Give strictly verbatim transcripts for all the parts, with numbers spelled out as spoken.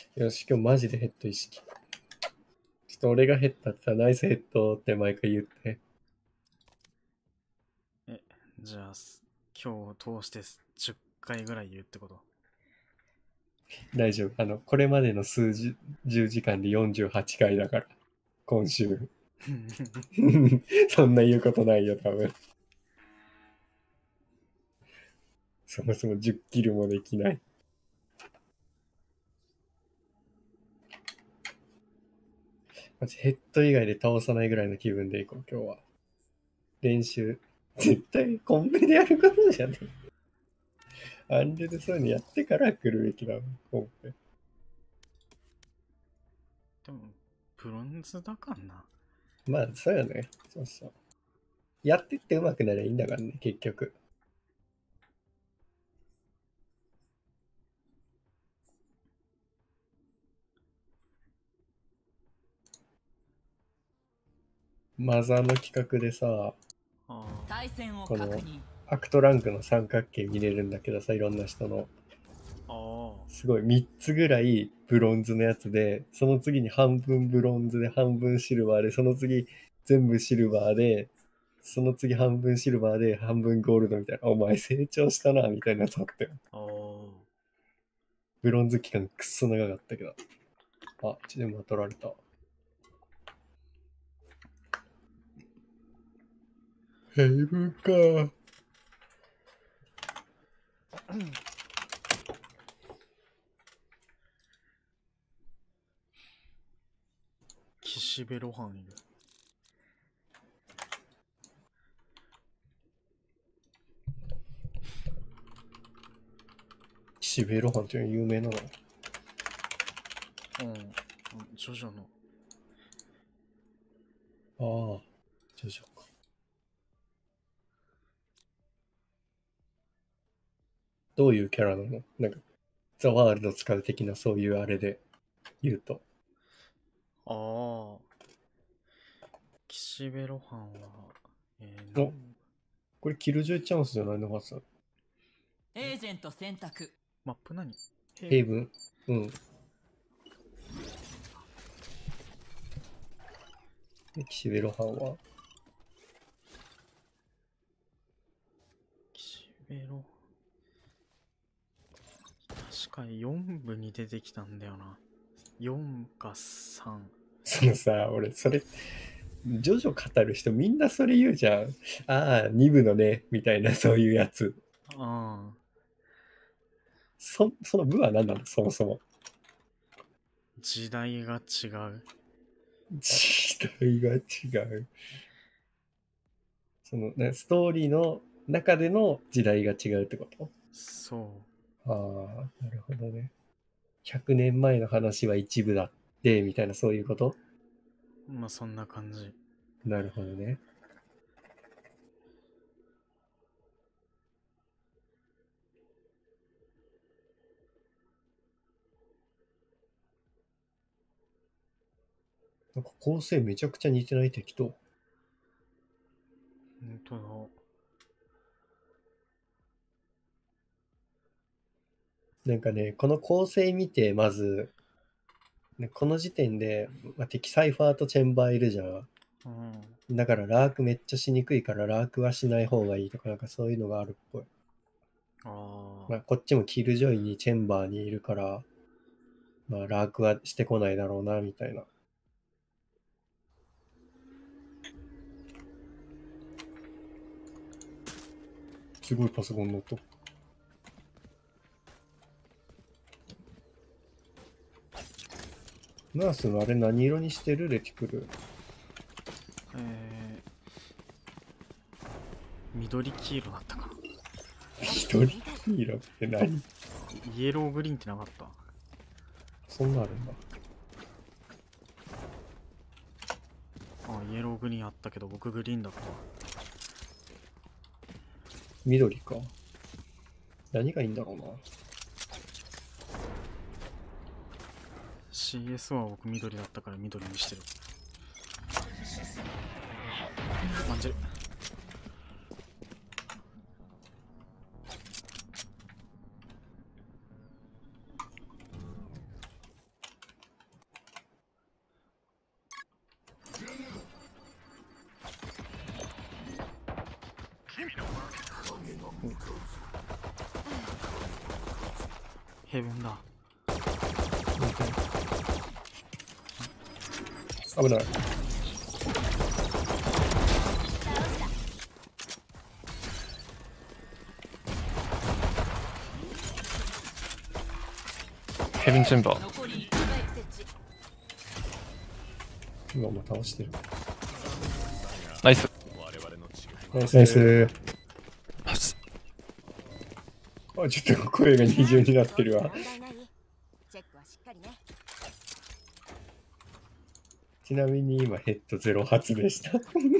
よし、今日マジでヘッド意識。ちょっと俺がヘッドってさ、ナイスヘッドって毎回言って。 え、じゃあ、今日通してじゅっかいぐらい言うってこと？ 大丈夫。あの、これまでの数十、じゅうじかんでよんじゅうはちかいだから。今週。そんな言うことないよ、多分。そもそもじゅっキルもできない。マジヘッド以外で倒さないぐらいの気分でいこう、今日は。練習。絶対コンペでやることじゃねえ。アンデでそういうのやってから来るべきだもん、コンペ。 でも、ブロンズだからな。 まあ、そうよね。そうそう。やってって上手くなりゃいいんだからね、結局。マザーの企画でさ、 あこのアクトランクの三角形見れるんだけどさ、いろんな人の。 あ。 すごいみっつぐらいブロンズのやつで、その次に半分ブロンズで半分シルバーで、その次全部シルバーで、その次半分シルバーで半分ゴールドみたいな。お前成長したな、みたいなやつあったよ。ブロンズ期間くっそ長かったけど。あ、チームは取られた。ヘイブンか。 岸辺露伴いる。 岸辺露伴っていうの有名なの？ うん。ジョジョの。 ああ、ジョジョか。どういうキャラなの？なんか、ザ・ワールド使う的なそういうあれで言うと。 ああ。岸辺露伴は、えー、お、これキルジョイチャンスじゃないのかさ。 エージェント選択。 マップ何？ ヘイブン。うん。岸辺露伴は岸辺露伴。確かによん部に出てきたんだよな。よんかさん。 そのさ、俺、それ、ジョジョ語る人みんなそれ言うじゃん。ああ、に部のね、みたいなそういうやつ。 ああ。 そ、その部は何なの？そもそも。 時代が違う。 時代が違う。その、ね、ストーリーの中での時代が違うってこと？ そう。 ああ、なるほどね。ひゃくねんまえの話は一部だって、みたいなそういうこと？ まあそんな感じ。 なるほどね。なんか構成めちゃくちゃ似てない適当。 ほんとだ。なんかね、この構成見て、まず、ね、この時点で、まあ、敵サイファーとチェンバーいるじゃん。うん、だからラークめっちゃしにくいからラークはしない方がいいとかなんかそういうのがあるっぽい。 あまあこっちもキルジョイにチェンバーにいるから、まあラークはしてこないだろうなみたいな。すごいパソコンの音。ナースのあれ何色にしてる？レティクル。 えー、緑黄色だったかな。 緑黄色って何？ イエローグリーンってなかった？ そんなあるんだ。 あ、イエローグリーンあったけど僕グリーンだった。 緑か。何がいいんだろうな。 シーエス は僕緑だったから緑にしてる。まんじゅう。 ヘブンだ。 危ない。 ヘブンチェンバー。 残りいちまい設置。 今も倒してる。 ナイス。 ナイスナイス。 ナイス。 あ、ちょっと声が二重になってるわ。 チェックはしっかりね。 ちなみに今ヘッドゼロ発でした。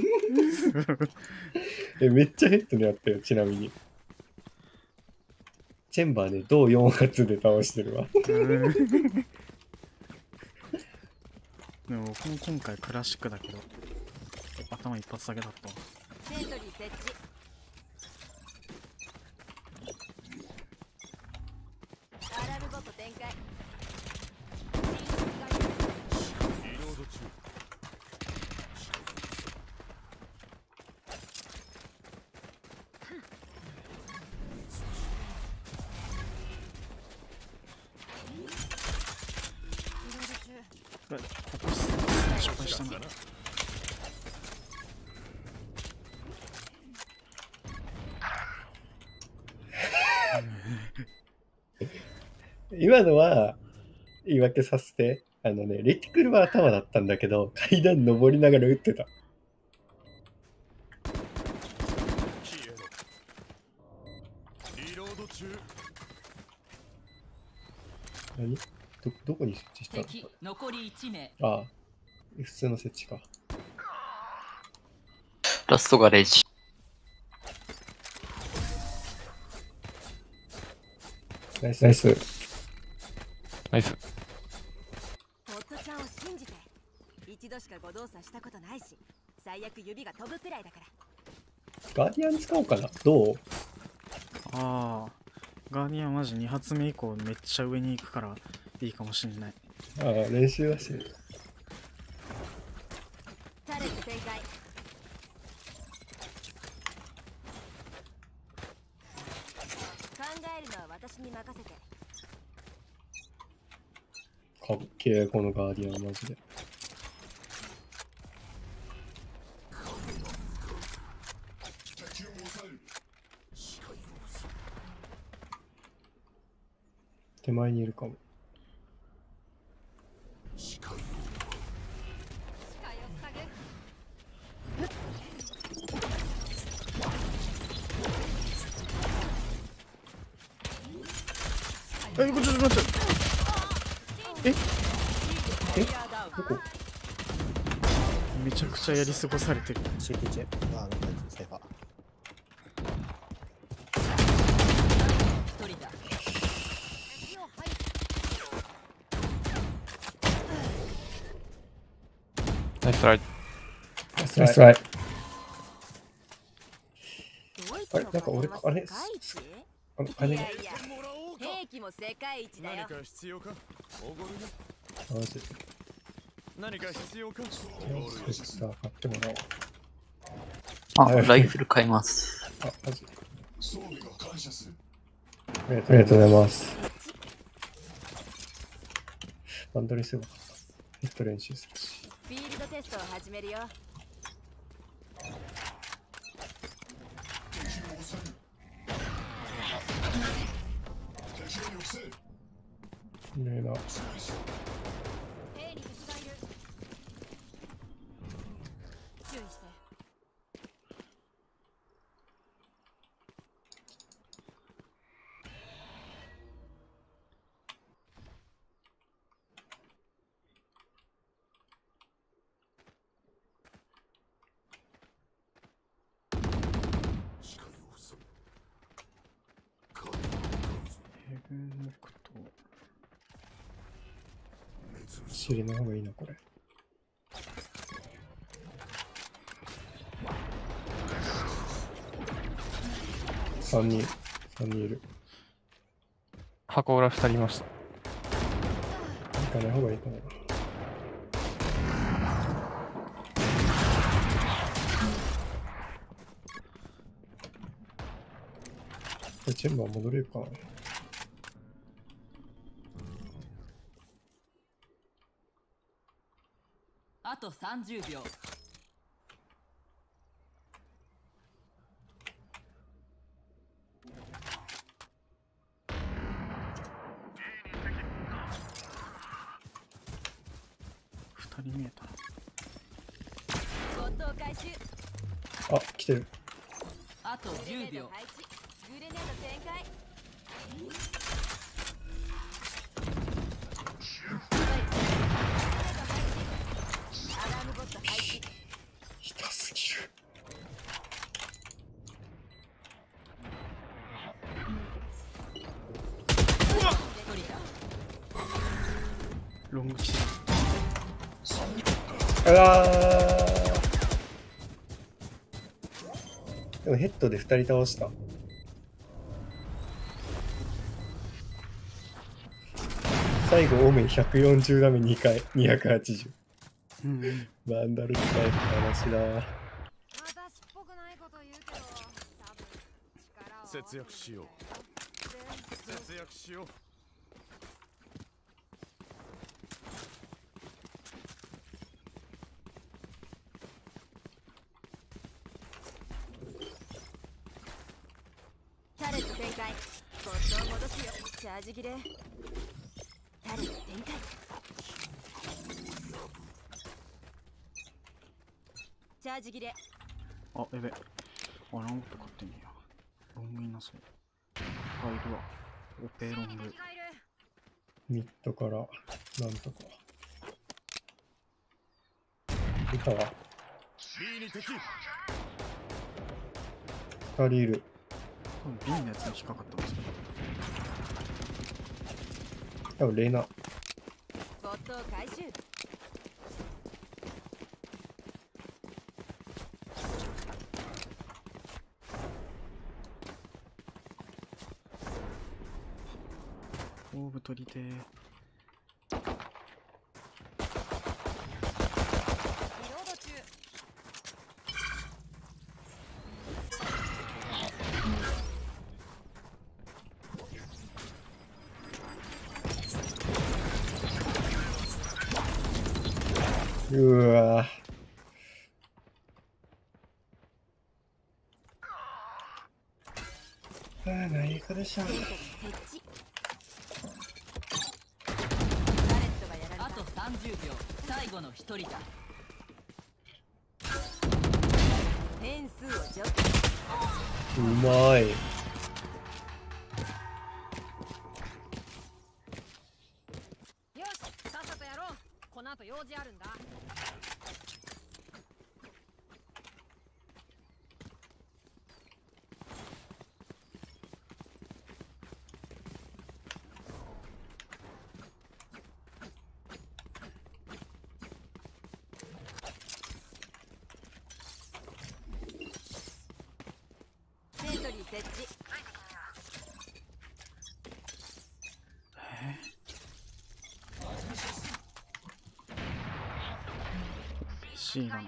え、めっちゃヘッドにあったよ、ちなみに。チェンバーで銅よん発で倒してるわ。 でも僕も今回クラシックだけど頭一発だけだったわ。 セントリー設置。アラームボット展開。 ここ失敗したな。 今のは言い訳させて、あのね、レティクルは頭だったんだけど、階段登りながら撃ってた。何？ど、どこに設置したの？ 敵残りいち名。 ああ、普通の設置か。 ラストガレージ。 ナイスナイス。 ナイス。 ホットちゃんを信じて。一度しか誤動作したことないし、最悪指が飛ぶくらいだから。 ガーディアン使おうかな。どう？ ああ、ガーディアンマジに発目以降めっちゃ上に行くからいいかもしんない。 ああ、練習はしてる。 タレット展開。考えるのは私に任せて。 かっけえ、このガーディアンマジで。手前にいるかも。 え、ちょっと待って。ええどこ？ めちゃくちゃやり過ごされてる。 シーティーチェあ、なんかセーファー。 一人だ。 ナイストライ。 ナイストライ。 ドイツのあれなんか俺あれ世界一？ あの、金が。 いやいや、兵器も世界一だよ。 何か必要か？おごるよ。 マジで。 何か必要か？ さあ、買ってもらおう。 あ、ライフル買います。 あ、マジ。 装備が感謝する。 ありがとうございます。バンドレスよかった。ヘッド練習するし。 フィールドテストを始めるよ。 ねえな。 兵に敵がいる。注意して。 ヘブンモクと尻の方がいいな、これ。さんにん、さんにんいる。 箱裏ふたりいました。 行かない方がいいかな。これチェンバー戻れるかな。 とさんじゅうびょう。 ふたり見えたな。 ゴッド回収。 あ、来てる。 あとじゅうびょう。 配置。グレネード展開。アラームボット配置。 痛すぎる。 ロング来てる。 うわー。でもヘッドでふたり倒した。最後オメひゃくよんじゅうダメにかいにひゃくはちじゅう。 うんうん。 バンダル使える話だ。 私っぽくないこと言うけど、多分力を節約しよう節約しようタレット展開。ゴッドを戻すよ。チャージ切れ。タレット展開。チャージ切れ。 あ、やべ。あ、ランボット買ってんねや。ロングいなそう。あ、いるわ。オペロング。 ミッドからなんとか。いたわ。 B に敵ふたりいる。 多分 B のやつに引っかかったんですけど。 多分レイナ。 ゴッドを回収。 オーブ取りてー。 リロード中。 うわー。ああ、何かでしょ。 設置。タレットがやられた。 あとさんじゅうびょう。最後のひとりだ。 点数を除去。 うまい。 よし、さっさとやろう。この後用事あるんだ。セントリー設置。 え ?C だな。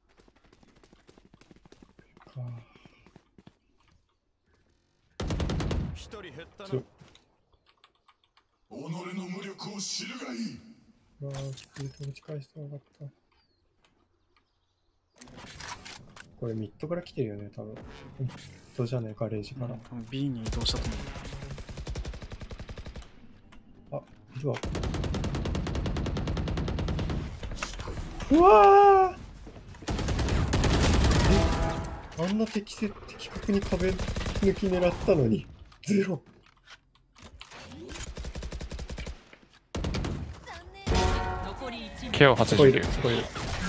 一人減ったなちょ己の無力を知るがいいうわー、スピード打ち返してなかった。これミッドから来てるよね、多分。ミッドじゃないか、レイジから。 うん、多分 B に移動したと思う。 あ、いるわ。うわー、え、あんな適切的確に壁抜き狙ったのにゼロ。 残りいちびょう。 ケアはちじゅうきゅう。 聞こえる。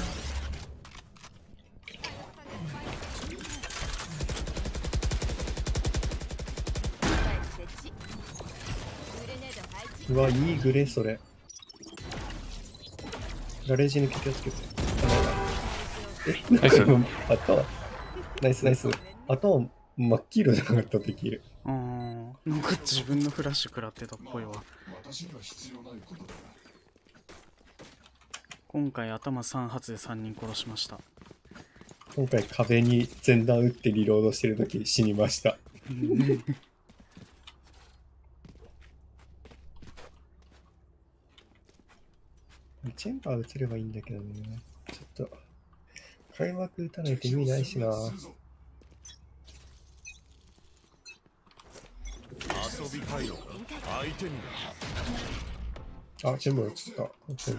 設置。グレネード配置。 うわ、いいグレー、それ。ガレージ抜き気をつけて。え、なんか今、頭、ナイスナイス。頭、真っ黄色じゃなかった、敵。 あー、なんか自分のフラッシュ食らってたっぽいわ。 私には必要ないことだ今回頭さん発でさんにん殺しました。 今回壁に前段打ってリロードしてるとき死にました。チェンバー打つればいいんだけどね。ちょと、開幕打たないと意味ないしな。 遊びたいのか相手にあ、全部落ちた。全部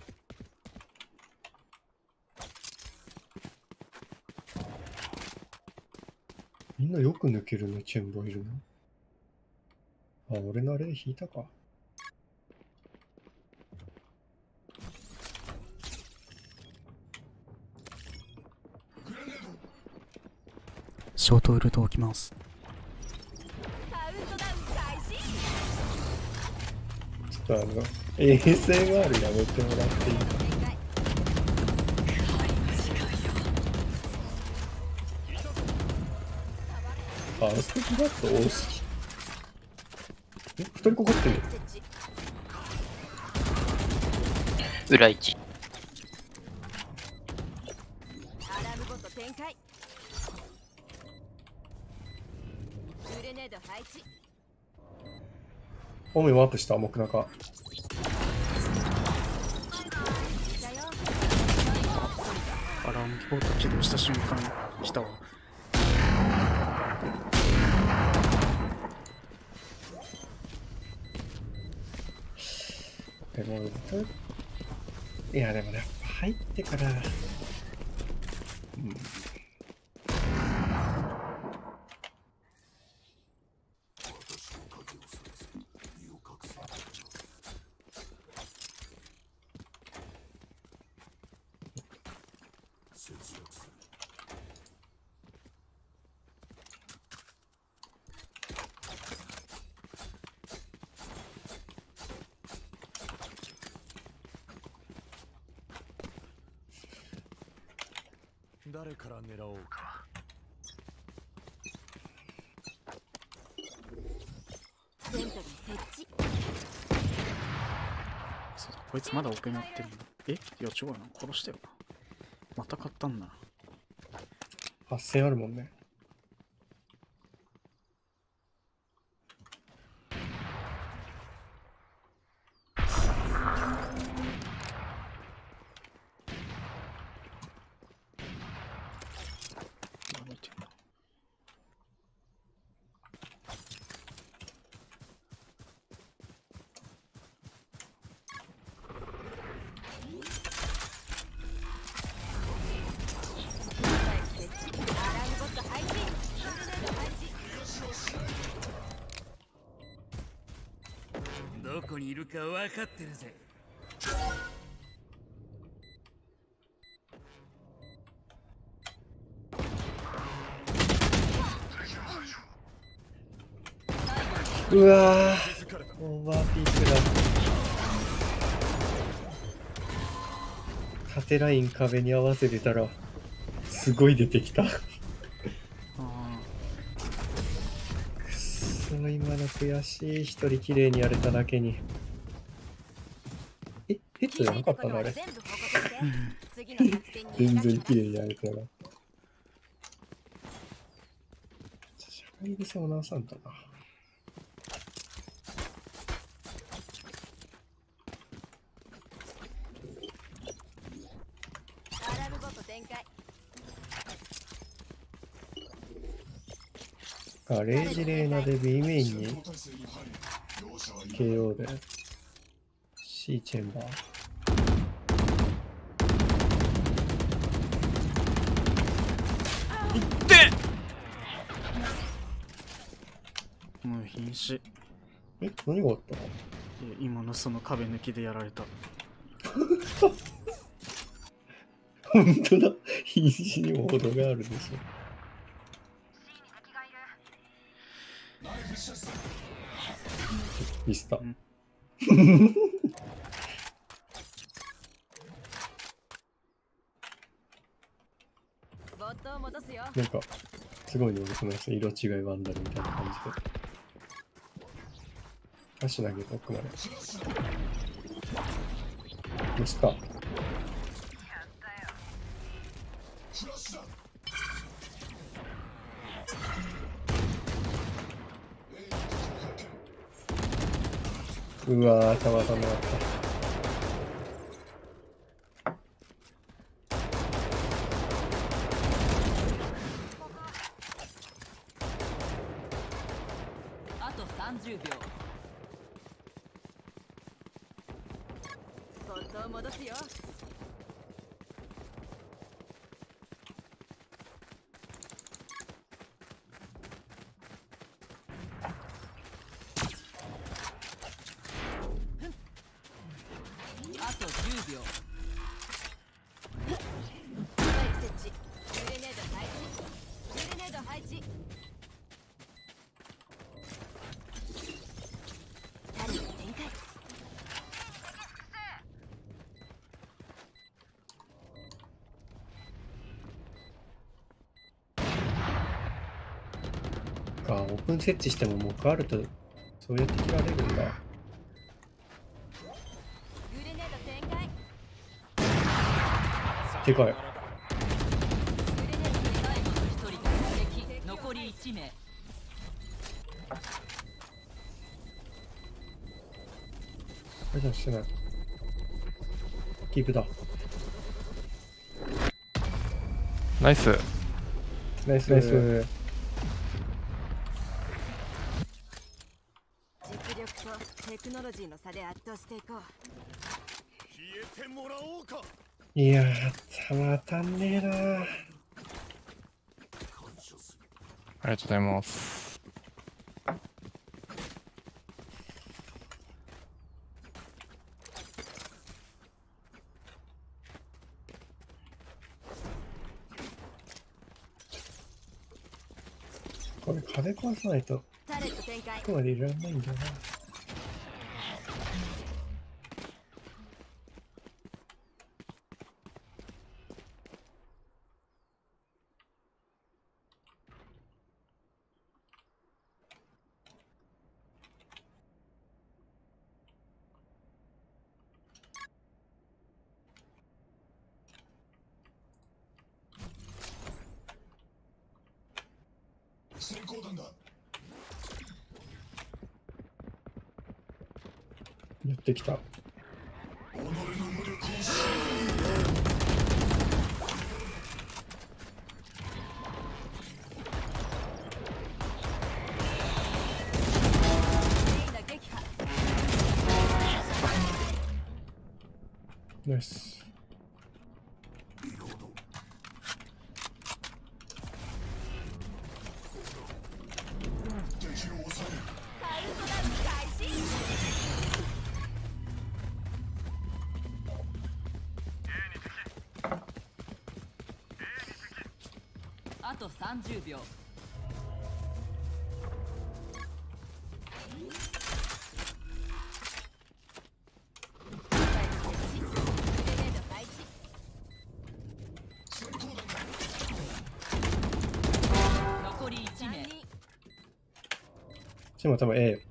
みんなよく抜けるね、チェンボいるの。あ、俺のあれで引いたか。 ショートウルト置きます。 カウントダウン開始。 ちょっとあの、エーエスエムアール やめてもらっていいか。 展開。 あ、あそこだと多すぎ。え、二人かかってるよ。 設置。 裏一。 アラームボット展開。グレネード配置。 オメワープした、木中。 いたよ。 アラームボット起動した瞬間来たわ。 でも、いや、でもね、やっぱ入ってから、うん。 誰から狙おうか。 セントリー設置。 そうだ、こいつまだオペ持ってるんだ。え、いや違うな、殺したよな。また買ったんだな。 はっせんあるもんね。 覚えてるな。 設置。アラームボット配置。グレネード配置。 どこにいるか分かってるぜ。 うわー、オーバーピークだ。縦ライン壁に合わせてたら、すごい出てきた。くっあそ、今の悔しい。一人綺麗にやれただけに。え、ヘッドじゃなかったのあれ。 全部報告して。次の作戦に全然綺麗にやれてなかった。社会癖を直さんとな。 アラームボット展開。 あ、レイジレーナで B メインに ケーオー で C チェンバー。 あ、もう瀕死。 え、何があったの？ いや今のその壁抜きでやられた。 本当だ。瀕死にも程があるでしょ。ミスター。 ボットを戻すよ。 なんか、すごいね、僕の色違いワンダルみたいな感じで。足投げて奥まで。ミスター。うわー、たまたまあった。 さんじゅうびょう。 ポットを戻すよ。 あとじゅうびょう。 スパイク設置。グレネード配置。グレネード配置。タリー展開。 か、オープン設置してももうガールとそうやって切られるんだ。 グレネード展開。 でかい。 グレネード最後の一人だ。敵残りいちめい。 あれじゃしてない。キープだ。 ナイス。 ナイスナイス。 実力とテクノロジーの差で圧倒していこう。 消えてもらおうか。 いやー、当たんねえなー。 ありがとうございます。 これ壁壊さないとタレット展開。 ここまでいられないんだよな。 先行弾だ。 やってきた。 己の無力を知レイナ撃破。 ナイス。 リロード。敵を抑える。 カルトダンス開始。 あとさんじゅうびょう。 スパイク設置。グレネード配置。 先行弾だ。 残りいちめい。 さんにん。 チームは多分 A。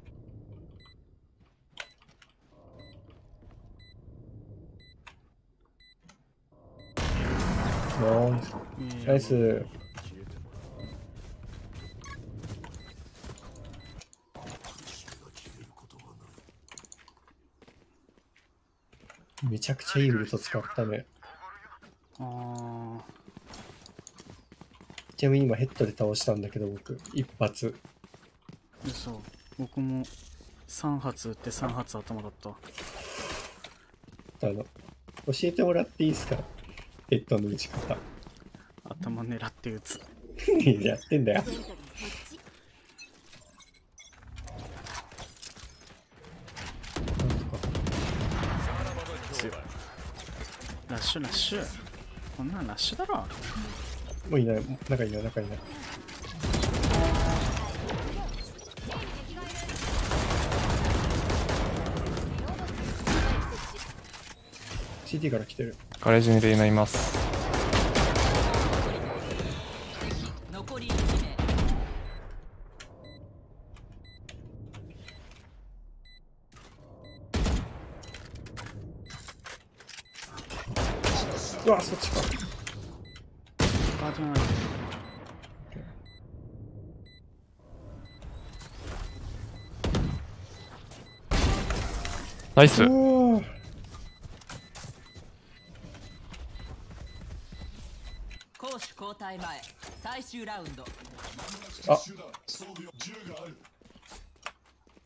ナイス。ナイス。めちゃくちゃいいウルト使ったね。 あちなみに今ヘッドで倒したんだけど僕一発。 ー、嘘。僕もさん発撃ってさん発頭だった。 あの教えてもらっていいですか、ヘッドの打ち方。 頭狙って撃つ。 やってんだよ。 セントリー設置。 強い。ラッシュラッシュ。こんなんラッシュだろ。 もういない、中いない、中いない。シーティー から来てる。 ガレージにレイナいます。 残りいちめい。 うわ、そっちか。 あ、じゃない。 ナイス。 うわ攻守交代前。最終ラウンド。 あ手段装備は銃がある。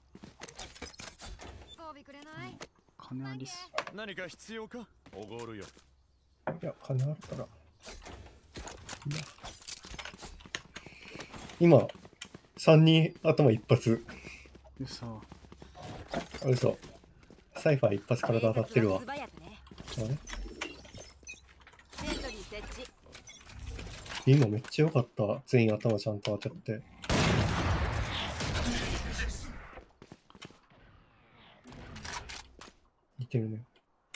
金ありす。 何か必要か？おごるよ。 いや、金あるから。いや今、さんにん頭一発。 うそ。 あ、嘘。サイファー一発体当たってるわ。あれ今めっちゃ良かった。全員頭ちゃんと当たって。似てるね。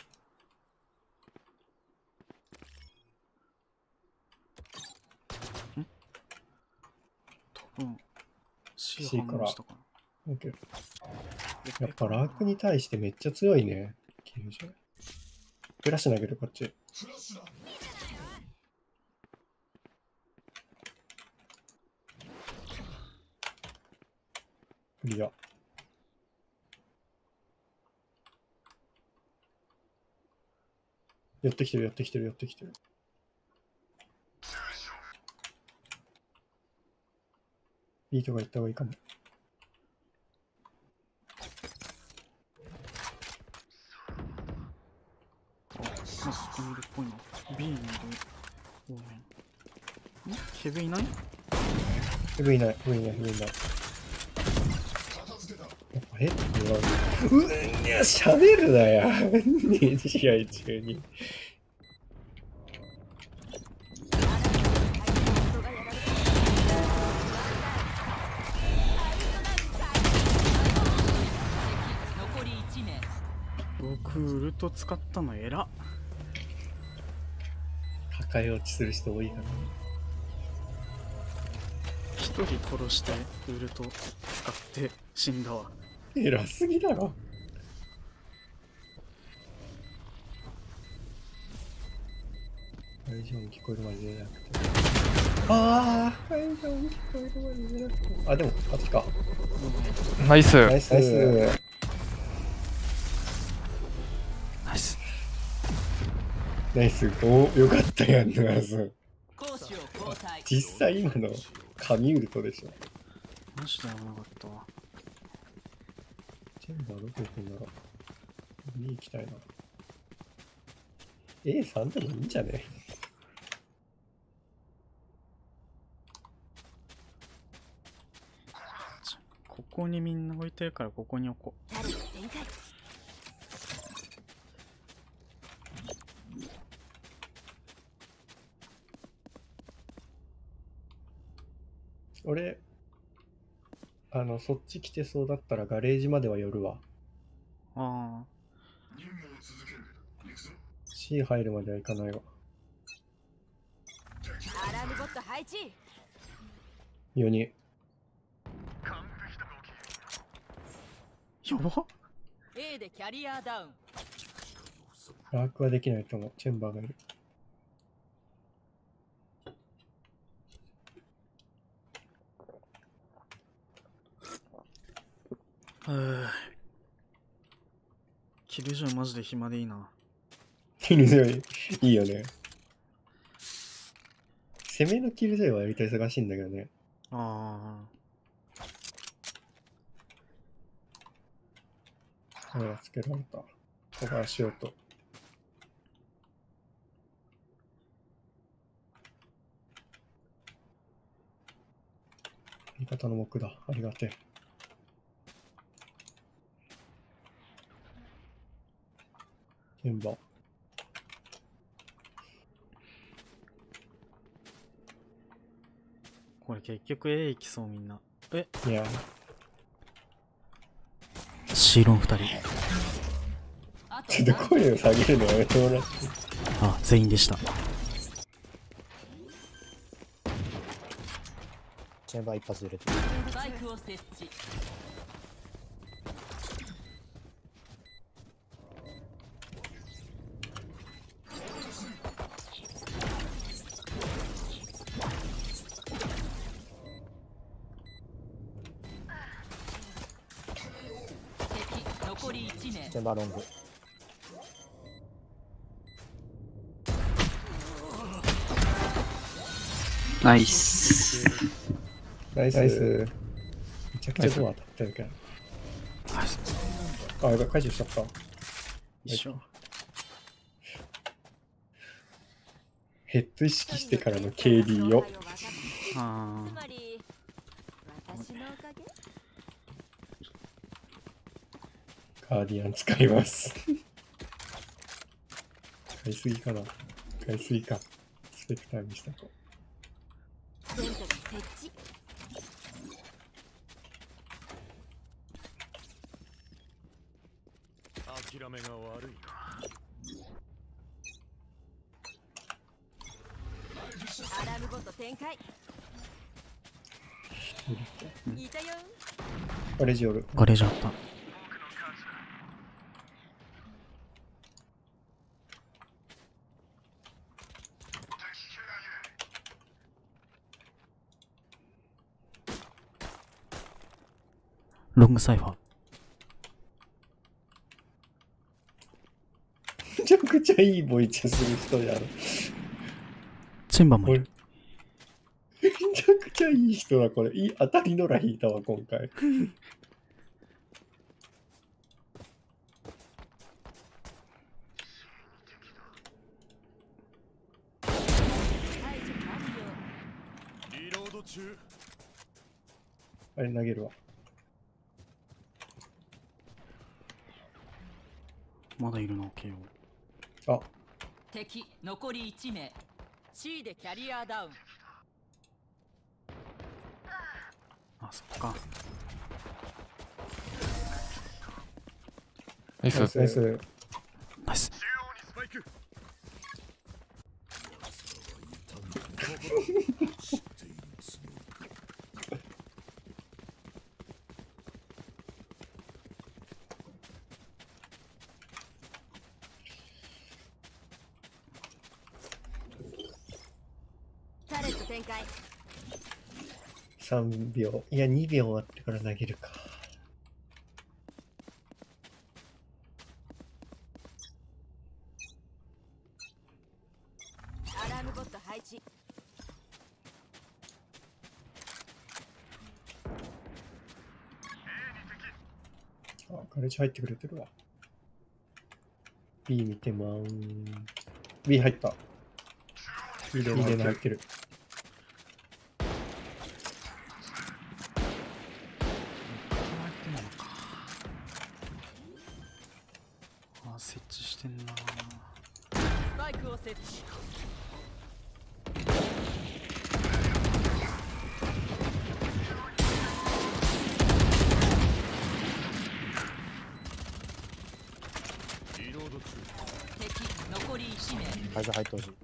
多分 C C から反応したかな。 OK やっぱラークに対してめっちゃ強いね。キルジョイ。フラッシュ投げるこっち。 フラッシュだ。 クリア。寄ってきてる寄ってきてる寄ってきてる。ビートが行った方がいいかも。 あ、スキンルっぽいな。B にいる。オーメン。んヘブいない？ ヘブいない、ヘブいない、ヘブいない。 片付けた。 やっぱヘッドは、うわ、いや、喋るなや。試合中に。 残りいち名。 僕、ウルト使ったの偉っ。 破壊落ちする人多いから。 一人殺してウルト使って死んだわ。 偉すぎだろ。会場に聞こえるまで出なくて。ああ、会場に聞こえるまで出なくて。あ、でも、あっちか。 ナイス。 ナイス。ナイス。 ナイス。 ナイス。お、よかったやんな、そう。 攻守を交代。 実際今の神ウルトでしょ。 マジで危なかったわ。 チェンバーどこ行くんだろう。B 行きたいな。エースリー でもいいんじゃね？ ここにみんな置いてるからここに置こう。 俺、あの、そっち来てそうだったらガレージまでは寄るわ。 ああ。 任務を続ける。行くぞ。 C 入るまでは行かないわ。 アラームボット配置。 よにん。 やばっ。 A でキャリアダウン。 ラークはできないと思う。チェンバーがいる。 うぅ。キルジョイマジで暇でいいな。 キルジョイ、いいよね。攻めのキルジョイはやりたい忙しいんだけどね。 ああら、つけられた。カバーしようと。味方の目だ。ありがてえ。現場。 これ結局 A 行きそうみんな。えいや、 シーロンふたり。 あとちょっと声を下げるのやめてもらって。 あ、全員でした。 チェンバー一発入れてる。 スパイクを設置。敵残りいち名。 チェンバーロング。 ナイス。 ナイス。ナイス。めちゃくちゃドア当たってるから。 あ、やばい、解除しちゃった。 一緒。 ヘッド意識してからの ケーディー を。 あつまり私のおかげ。 ガーディアン使います。買いすぎかな。買いすぎか。スペクターにしたと。 テントが設置。 諦めが悪い。 アラームボット展開。いたよ。 ガレージおる。 ガレージあった。ロングサイファー。 めちゃくちゃいいボイチャする人やろ。 チェンバーもいる。 めちゃくちゃいい人だ、これ。いい当たりのら引いたわ、今回。 リロード中。 あれ投げるわ。 まだいるの、ケー。あ、 敵残りいち名。 C でキャリアダウン。 あ、そっか。 ナイス。 ナイス。ナイス。 ナイス。 タレット展開。 さんびょう。いや、にびょうあってから投げるか。 アラームボット配置。 あ、ガレージ入ってくれてるわ。B 見てまーん。B 入った。B で入ってる。 あ、設置してんな。 スパイクを設置。 リロード中。 敵残りいち名。 会社入ってほしい。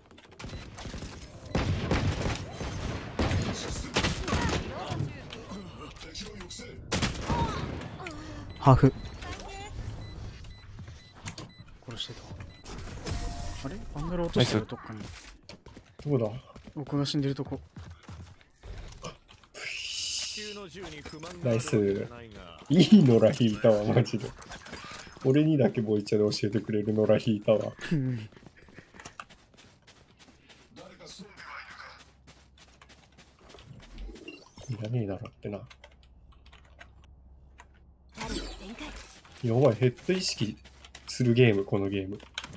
ハーフ。殺してた。あれバンドル落としてるとこかに。 どこだ？ 僕が死んでるとこ。 ナイス。いい野良引いたわ、マジで。俺にだけボイチャで教えてくれる野良引いたわ。いらねえだろってな。やばい、ヘッド意識するゲーム、このゲーム。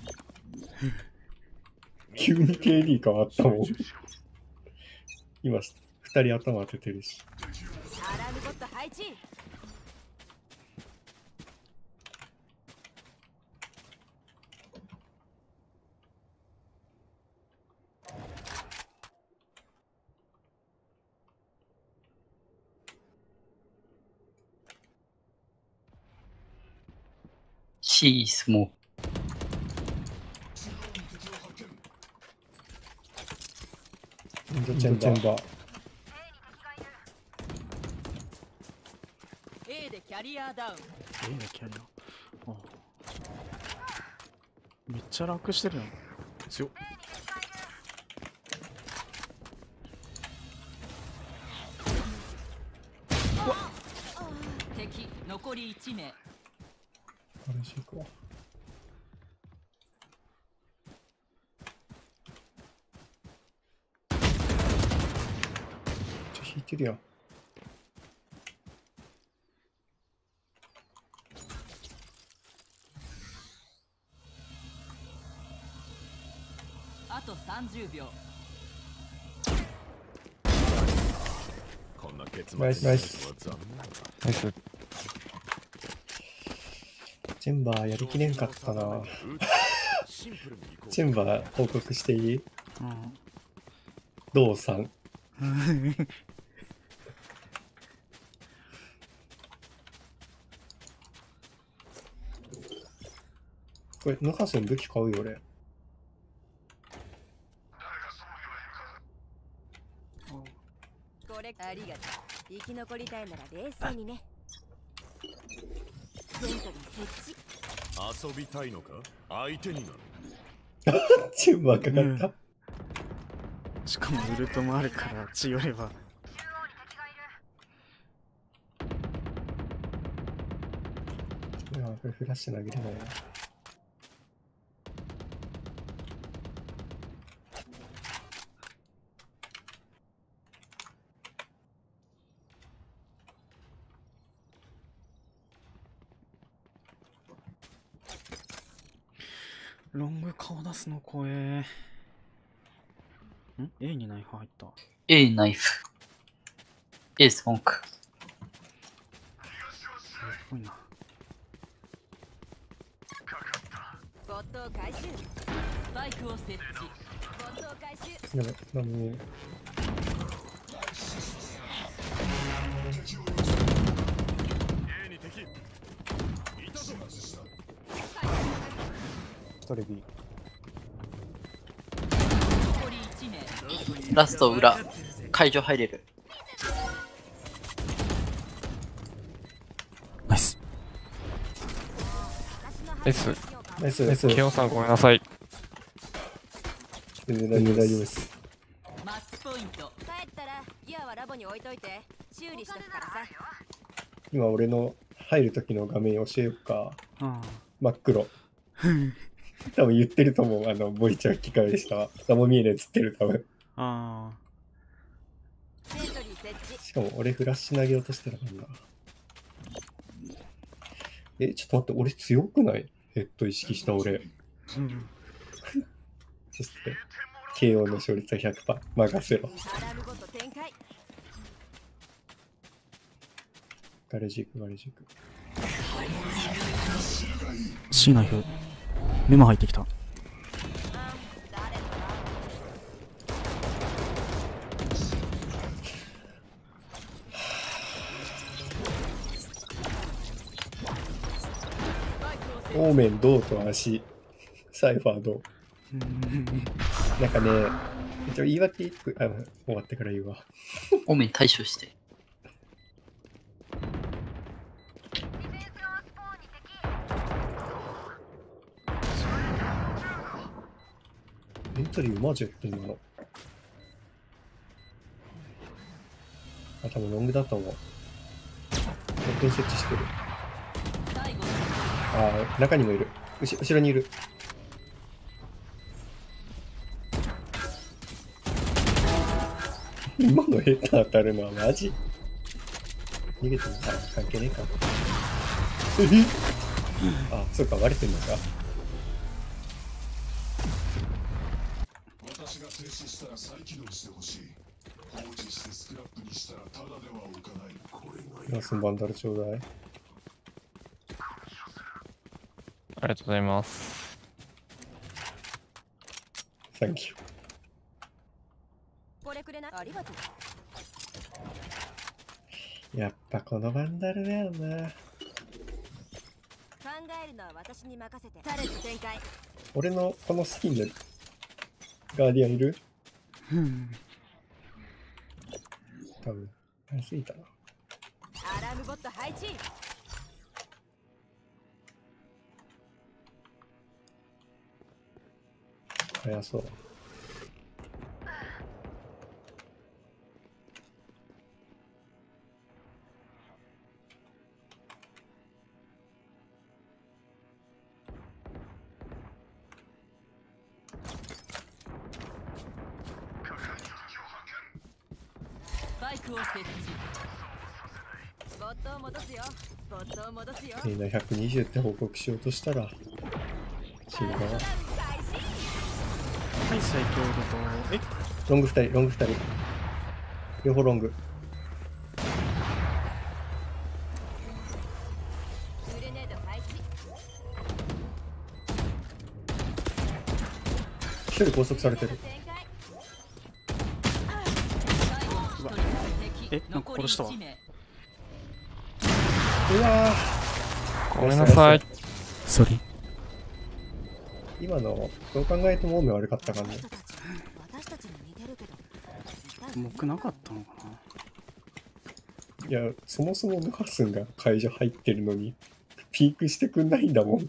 急に ケーディー 変わったもん。今、二人頭当ててるし。 アラームボット配置。 C スモーク。 チェンバー。 A でキャリアダウン。 A でキャリア。ああ、めっちゃ楽してるやん。強っ。 敵残りいち名。 あれしいか。ちょ、引いてるやん。 さんじゅうびょう。 こんな結末ナイスナイス。 は残念だ。 ナイス。 チェンバーやりきれんかったな。 シンプルに行こう。 チェンバー報告していい？ うんどうさん。これ、ヌハセン武器買うよ、俺。 これありがとう。生き残りたいなら冷静にね。セントリー設置。 遊びたいのか？相手になる。 チェンバーかかった。 しかもウルトもあるから血よれば。 いや、これフラッシュ投げれないな。 ロング顔出すの怖え。ん ?A にナイフ入った。 A ナイフ。A スモーク。 すごいな。 ボットを回収。 スパイクを設置。 ボットを回収。 やばい、なんも見えない。 A に敵。いたぞ。 一人 B。 残りいちめい。 ラスト裏。会場入れる。 ナイス。 ナイス。 ナイス、ナイス。 ケオさんごめんなさい。 全然大丈夫、大丈夫です。 マッチポイント。 帰ったらギアはラボに置いといて修理しとくからさ。 今、俺の入る時の画面教えよっか。 あ真っ黒。多分言ってると思う。あの、ボイチャ吹き替えでした。何も見えないっつってる、多分。 あ。あセントリー設置。 しかも、俺フラッシュ投げようとしてたからな。え、ちょっと待って、俺強くない？ヘッド意識した俺。 あ。うん。 そして、ケーオー の勝率は ひゃくパーセント。任せろ。 アラームごと展開。 ガレージ行く、ガレージ行く。 C ナイフ。メモ入ってきた。 誰のオーメン、銅と足。サイファー、銅。なんかね、一応言い訳一個、あ、終わってから言うわ。 オーメン対処して。 エントリーマジやってんの。あ、多分ロングだと思う。本当に設置してる。 最後。 あー、中にもいる。うし後ろにいる。今のヘッダー当たるのはマジ？逃げてみたら関係ねえか。あ、そうか、割れてんのか。 私が停止したら再起動してほしい。放置してスクラップにしたらただでは置かない。これがナスンバンダルちょうだい。 ありがとうございます。 サンキュー。 これくれな。ありがとう。 やっぱこのバンダルだよな。 考えるのは私に任せて。タレット展開。 俺のこのスキンでガーディアンいる？多分、早すぎたな。 アラームボット配置。 早そう。 スパイクを設置。 ボットを戻すよ。ボットを戻すよ。 みんなひゃくにじゅうって報告しようとしたら、死んだな。 開始。 はい、最強だと。えロングふたり、ロングふたり。両方ロング。 グレネード開始。 一人拘束されてる。 展開。 え、なんか殺したわ。 うわごめんなさい。 ソリ。 今の、どう考えてもオメ悪かった感じ。 私たちに似てるけど。 僕なかったのかな。 いや、そもそもヌハスンが会場入ってるのに、ピークしてくんないんだもん。 誰か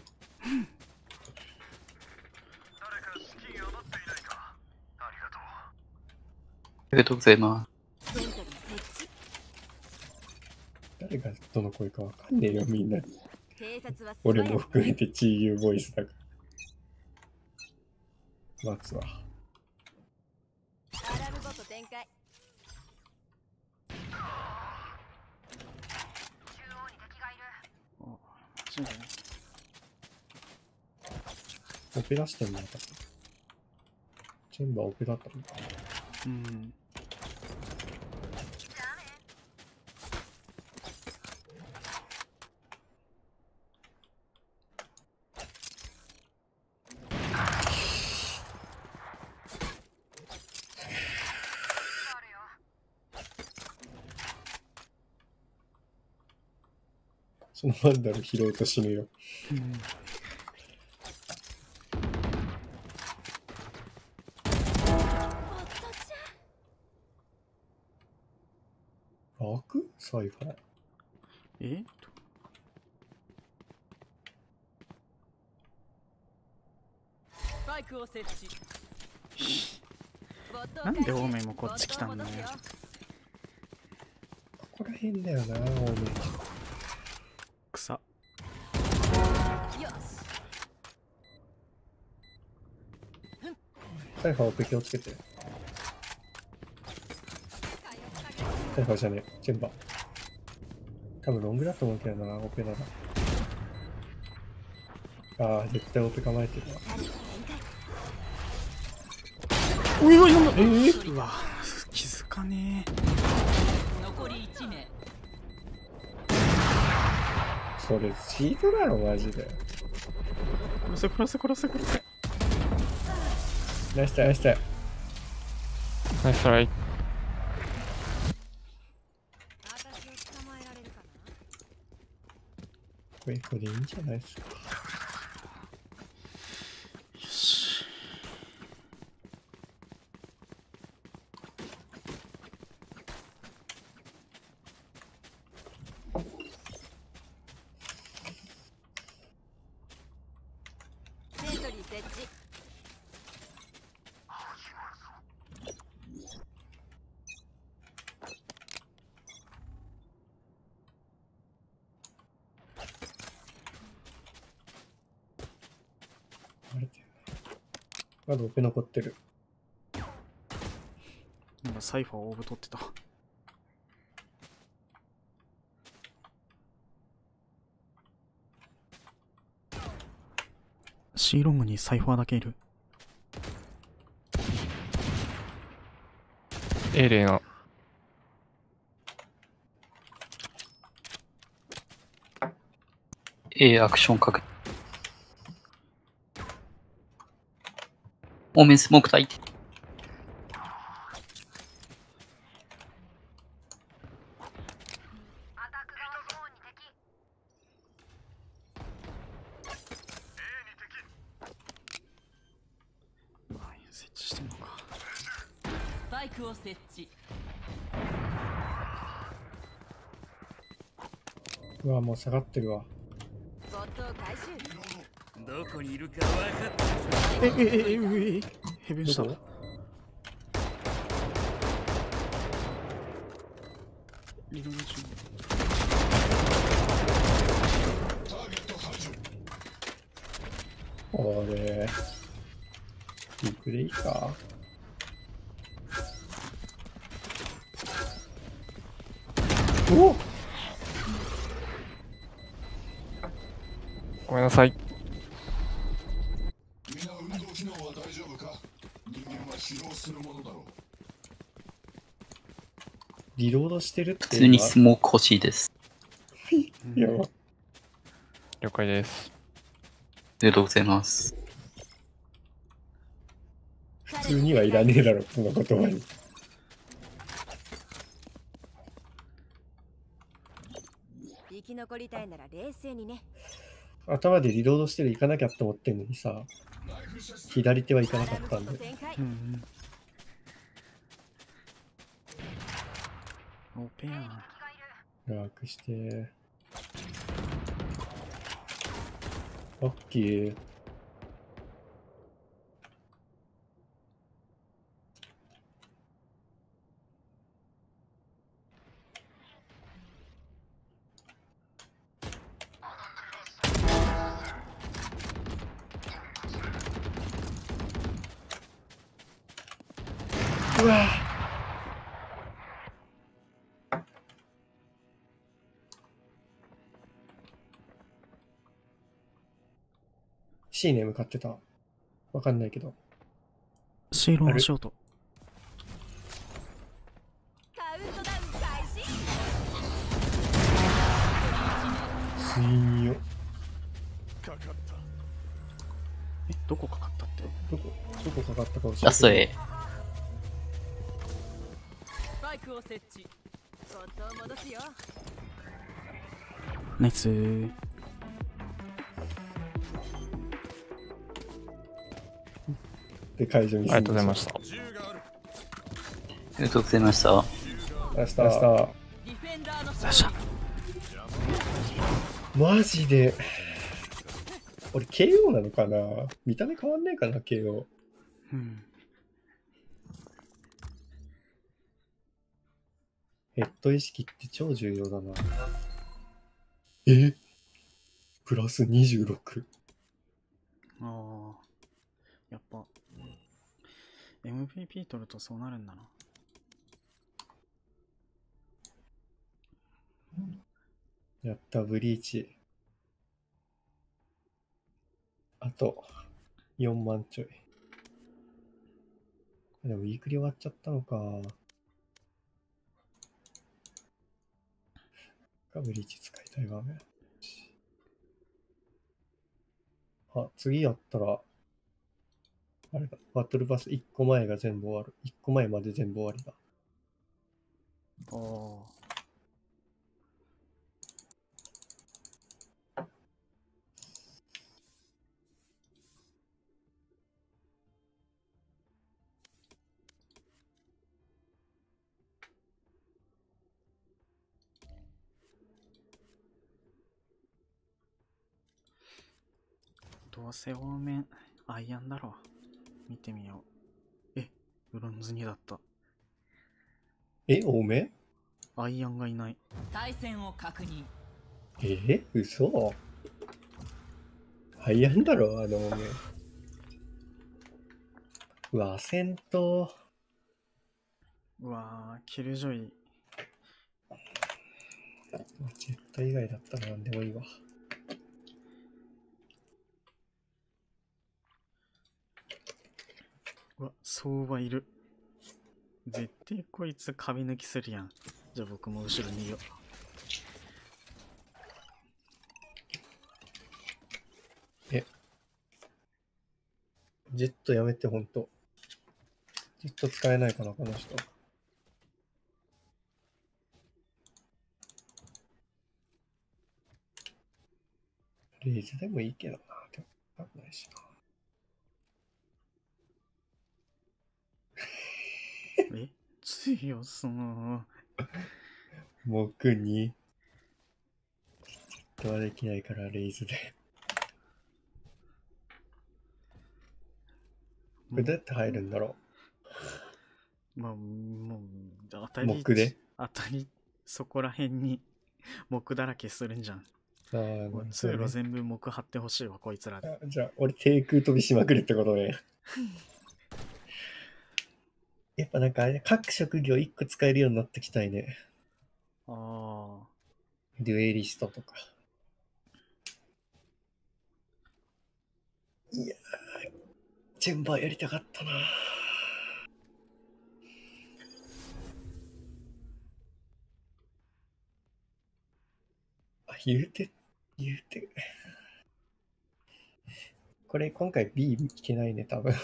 資金余っていないか。ありがとう。 ありがとうございます。 セントリー設置。 誰がどの声かわかんねえよ、みんな。 偵察は素早く俺も含めてチーユーボイスだから。待つわ。 アラームボット展開。 そうだね。 オペ出してんのか。チェンバーオペだったんだ。 うん。 そのマンダル拾うと死ぬよ。楽サイファー。 えスパイクを設置。 なんでオーメンもこっち来たんだよ。 ここら辺だよな、オーメン。 草。 よし。 サイファーオペ気をつけて。サイファーじゃねえ、チェンバー。多分ロングだと思うけどな、オペなら。ああ、絶対オペ構えてるわ。 おいおいおい、 えー、 うわ、気づかね残りいち名。 それチートだろ、マジで。 え。殺せ殺せ殺せ殺せ。 ナイスタイ、ナイスタイ。 ナイストライ。 私を捕まえられるかな。 これ、これでいいんじゃないですか。 よし。 セントリー設置。 あれだよな。まだオペ残ってる。 なんかサイファーオーブ取ってた。シーロングにサイファーだけいる。 エレナ。 A アクションかけ。オーメンスモーク焚いて。 設置してんのか。 スパイクを設置。 うわ、もう下がってるわ。 ボットを回収。 どこにいるか分かってる。 ええええええヘビンした。 どこリロード中。 ターゲット排除。 あれ。いいプレイか。おっ、 ごめんなさい。 みんな運動機能は大丈夫か。 リロードしてるって普通にスモーク欲しいです。 いや、 了解です。 ありがとうございます。 普通にはいらねえだろ、この言葉に。 生き残りたいなら冷静にね。 頭でリロードしてる行かなきゃって思ってんのにさ、左手は行かなかったんで。 うんうん。オペやん。 ラークして。ラッキー。うわぁ。C に向かってた。わかんないけど。 シーローショート。 カウントダウン開始。 スイーよ。 かかった。 え、どこかかったって？ どこ、どこかかったか教えて。 ラスト A。 スパイクを設置。 コットを戻すよ。 ナイスー。 で、会場に。 ありがとうございました。 ありがとうございました。 ラスター。ラスター。 ディフェンダーのよっしゃ。 マジで。俺 ケーオー なのかな？見た目変わんないかな ケーオー。 うん。 ヘッド意識って超重要だな。え？プラスにじゅうろく。 ああ。やっぱ エムブイピー 取るとそうなるんだな。 やった、ブリーチ。あとよんまんちょい。でもウィークリー終わっちゃったのか。ブリーチ使いたい画面。あ、次やったら、あれだ、バトルパスいっこまえが全部終わる。いっこまえまで全部終わりだ。 ああ。どうせ多めアイアンだろ。見てみよう。え、ブロンズにだった。 え、多め？ アイアンがいない。 対戦を確認。 え、嘘？アイアンだろ、あの多め。うわ、戦闘。 うわー、キルジョイ。 ジェット以外だったら何でもいいわ。 うわ、相場いる。絶対こいつ壁抜きするやん。じゃあ僕も後ろにいよう。 え。ジェットやめて、ほんと。ジェット使えないかな、この人。レイズでもいいけどな。でも危ないしな。 え、強そう。 僕に、ジェットはできないからレイズで。これどうやって入るんだろう。まあ、もう、当たう。 り、 木で当たり、そこら辺に木だらけするんじゃん。 あー、 もう通路全部木張ってほしいわ、こいつらで。 あ、じゃあ、俺低空飛びしまくるってことね。やっぱなんかあれ、各職業いっこ使えるようになってきたいね。 ああ。 デュエリストとか。いやー、チェンバーやりたかったな。 言うて、言うて。これ今回 B いけないね、多分。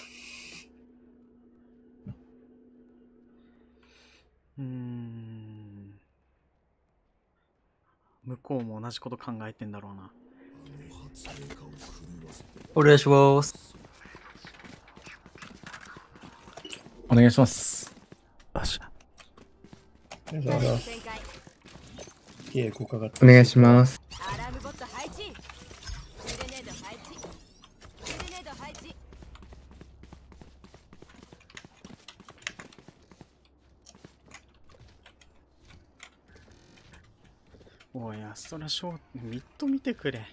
うーん。向こうも同じこと考えてんだろうな。 お願いします。 お願いします。 よし。 ありがとうございます。K ごかがお願いします。 アラームボット配置。グレネード配置。グレネード配置。 おい、アストラショー、ミッド見てくれ。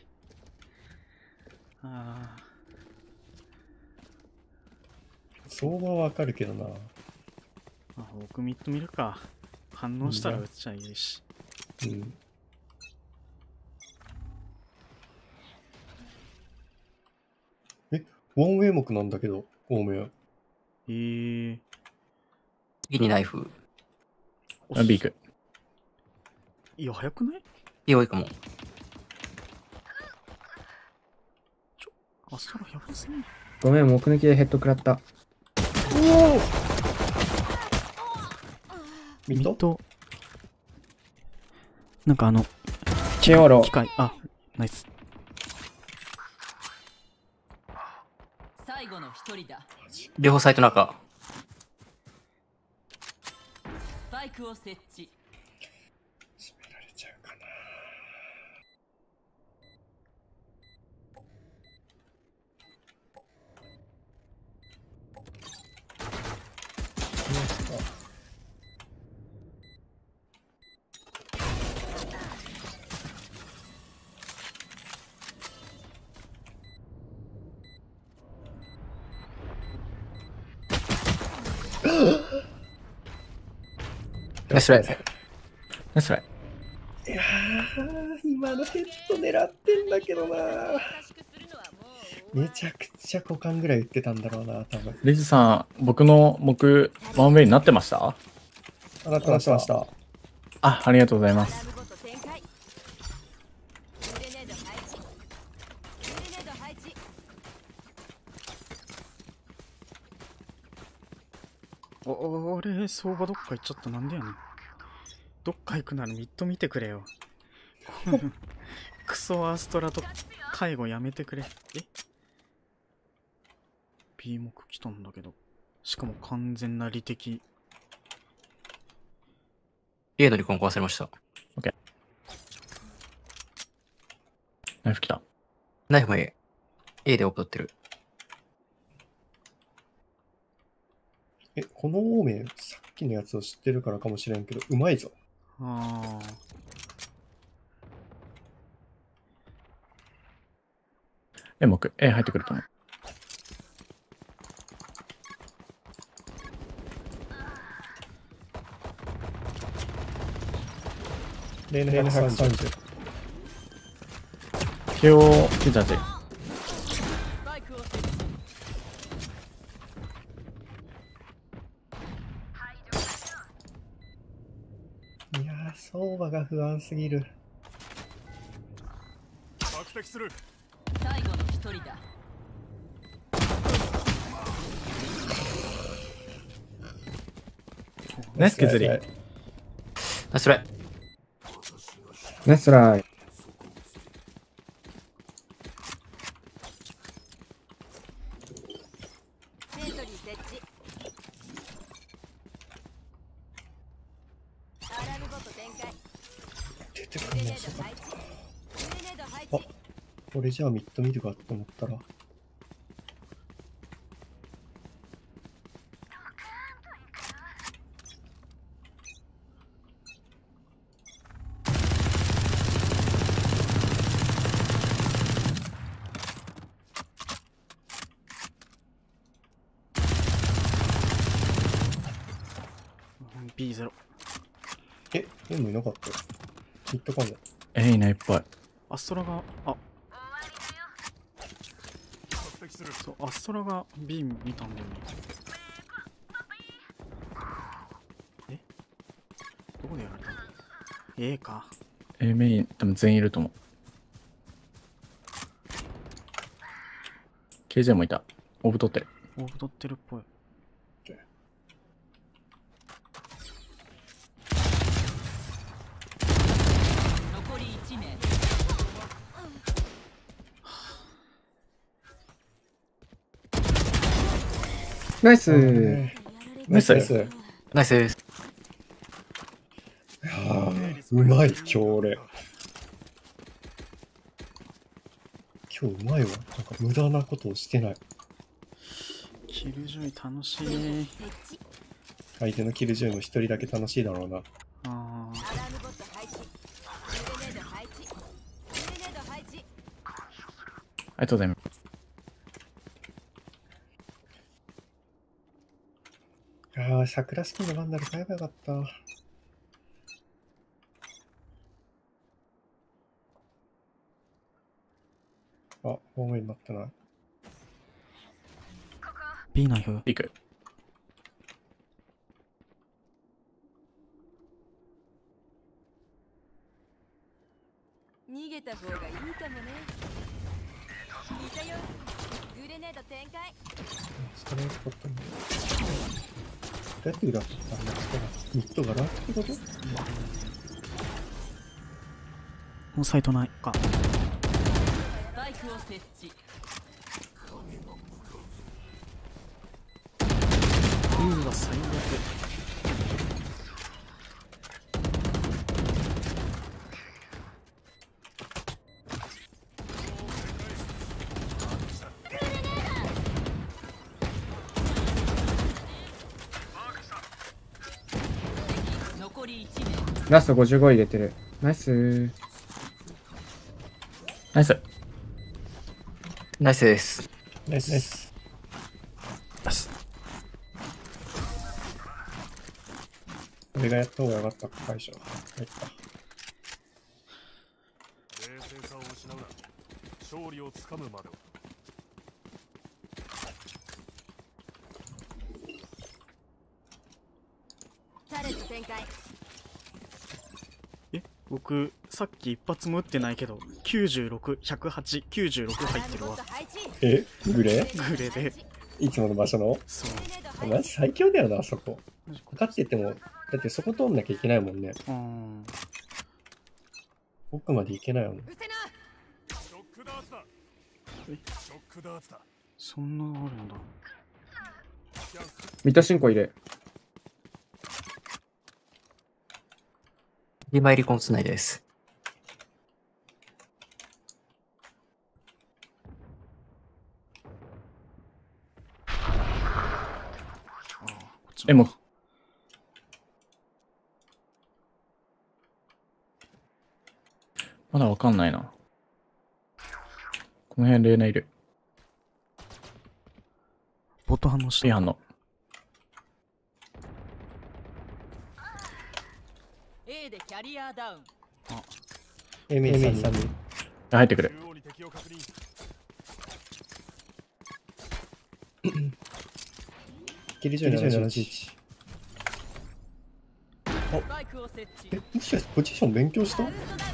ああ。 相場はわかるけどな。 あ、僕ミッド見るか。反応したら打っちゃいいし。 うん。え、ワンウェイ目なんだけど、多めは。 えー。 次にナイフ。 あ、ビーク。 いや、早くない？ いい多いかも。 ちょ、アストラやばすぎる。 ごめん、目抜きでヘッド食らった。 おおミッドミッド。なんかあの、 チェオロ。 機械、あ、ナイス。 最後の一人だ。 両方サイト中。 スパイクを設置。 閉められちゃうかな。 ナイスライ。 ナイスライ。 いやー、今のヘッド狙ってんだけどな。めちゃくちゃ股間ぐらい打ってたんだろうな、多分。 レジさん、僕の目、ワンウェイになってました？ あなたました。 あ、ありがとうございます。 お、俺、相場どっか行っちゃった。なんでやねん。どっか行くならミッド見てくれよ。クソアストラと介護やめてくれ。え ?B 目来たんだけど。しかも完全な利的。 A の離婚壊されました。 OK。ナイフ来た。 ナイフも A。A でオープン取ってる。 え、このオーメン、さっきのやつを知ってるからかもしれんけど、うまいぞ。 ああ。 A 目、A 入ってくると思う。 レーヌひゃくさんじゅう。 ケオきゅうじゅうはち。 いやー、相場が不安すぎる。 索敵する。 最後の一人だ。 ナイス削り。 ナイスライ。 ナイスライ。 セントリー設置。アラームボット展開。 出てくるの遅かっグレネード配た。 置。 あ、俺じゃあミッド見るかって思ったら。 ビーゼロ。 え、M いなかったよ。ミッドかも。 A いないっぽい。 アストラが、あ、 索敵する。 そう、アストラが B 見たんだよね。えどこでやられたの？ A か。 A メイン多分全員いると思う。ケージェー もいた。オーブ取ってる。 オーブ取ってるっぽい。 残りいち名。 ナイス。 ナイスナイス。 ナイスです。 あーうまい、今日俺。今日うまいわ。なんか無駄なことをしてない。 キルジョイ楽しい。 相手のキルジョイも一人だけ楽しいだろうな。 ああ。 ありがとうございます。 ああ、桜スキンのバンダル買えばよかった。あ、ホームインになったな。 B ナイフ。 行く。 逃げた方がいいかもね。いたよ。グレネード展開。 ストレートポットに。どうやって裏切ったんだっけな。ミッドがラってこと？ もうサイトないか。 バイクを設置。 うわ、最悪。 残りいち名。 ラストごじゅうご入れてる。ナイス。 ナイス。 ナイスです。 ナイスナイス。俺がやった方がよかったか、最初。入った。 冷静さを失うな。勝利をつかむまでは。 タレット展開。 え、僕、さっき一発も打ってないけど、きゅうじゅうろく、ひゃくはち、きゅうじゅうろく入ってるわ。 え、グレグレで。 いつもの場所の？ そう。 マジ最強だよな、あそこ。かかってても、だってそこ通んなきゃいけないもんね。 うん。 奥まで行けないもん。 ショックダーツだ。ショックダーツだ。 そんなのあるんだ。 ミッド進行入れ。 リマイリコンつないです。 え、もう。まだわかんないな。この辺レーナいる。 ボット反応して。 いい反応。 A でキャリアダウン。 あ、 エミさんさんに。 入ってくる。 キリジョイななじゅういち。 スパイクを設置。 え、もしかしてポジション勉強した？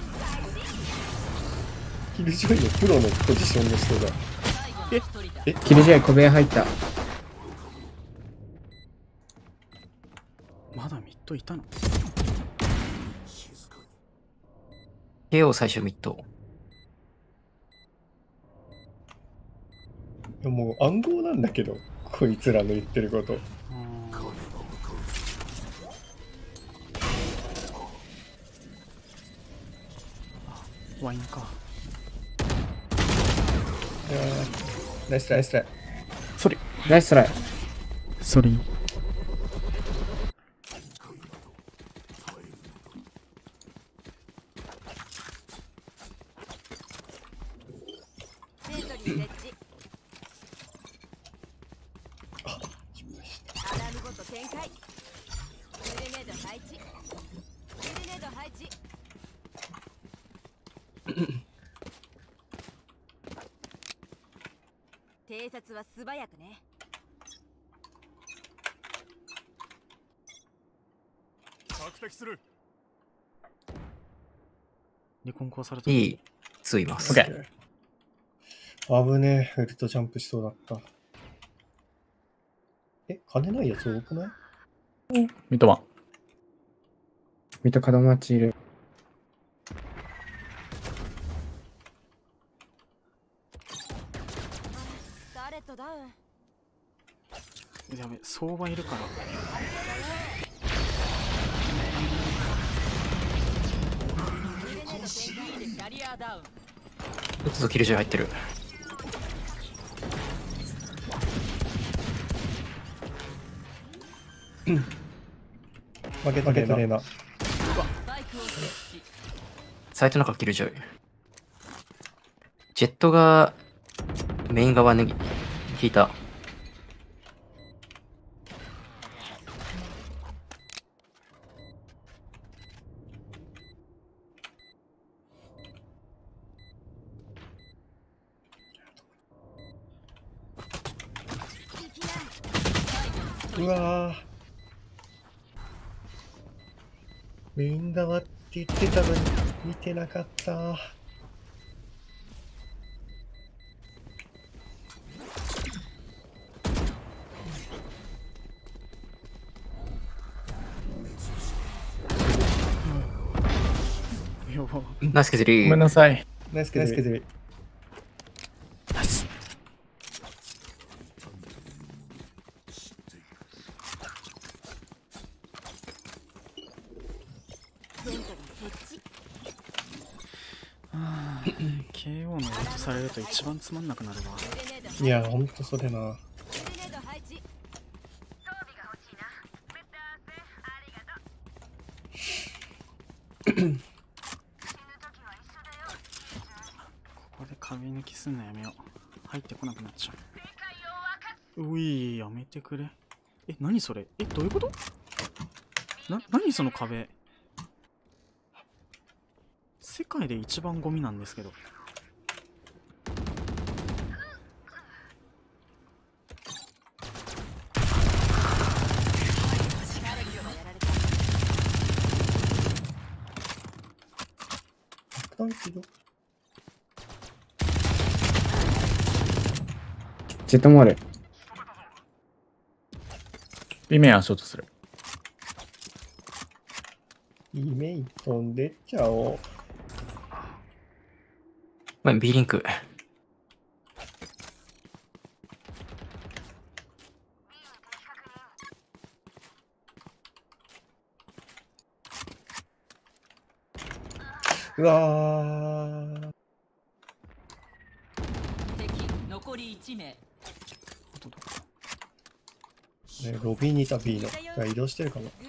キルジョイのプロのポジションの人が。 ええキルジョイ小部屋入った。 まだミッドいたの？ ケーオー 最初ミッド。 いやもう暗号なんだけど、こいつらの言ってること。 ワインか。 いやーナイストライナイストライ。 ソリ。 ナイストライ。 ソリ。 セントリー設置。アラームごと展開。グレネード配置。グレネード配置。偵察は素早くね。 索敵する。 リコン壊された。 いい、ついます。 オッケー。危ねえ、ウルトジャンプしそうだった。え、金ないやつ多くない？ ミッドワン。 ミッド門待ちいる。 タレットダウン。 やべ、相場いるから。 キャリアダウン。 ちょっとキルジョイ入ってる。 負けたけどねえな。 サイトの中キルジョイ。ジェットがメイン側に引いた。 うわぁ。メイン側って言ってたのに見てなかった。 ナイス削り。 ごめんなさい。 ナイス削り。 ナイス。ケーオー の落とされると一番つまんなくなるわ。 いや、ほんとそれな。 ここで壁抜きすんのやめよう。入ってこなくなっちゃう。うい、やめてくれ。え、何それ？え、どういうこと？な、何その壁？世界で一番ゴミなんですけど。 ジェットもある。 ビメアショートする。 いいメイン飛んでっちゃおう。 まあ、B リンク。 うわー。 敵残りいち名。 ね、ロビーにいた B のが移動してるかな。ん？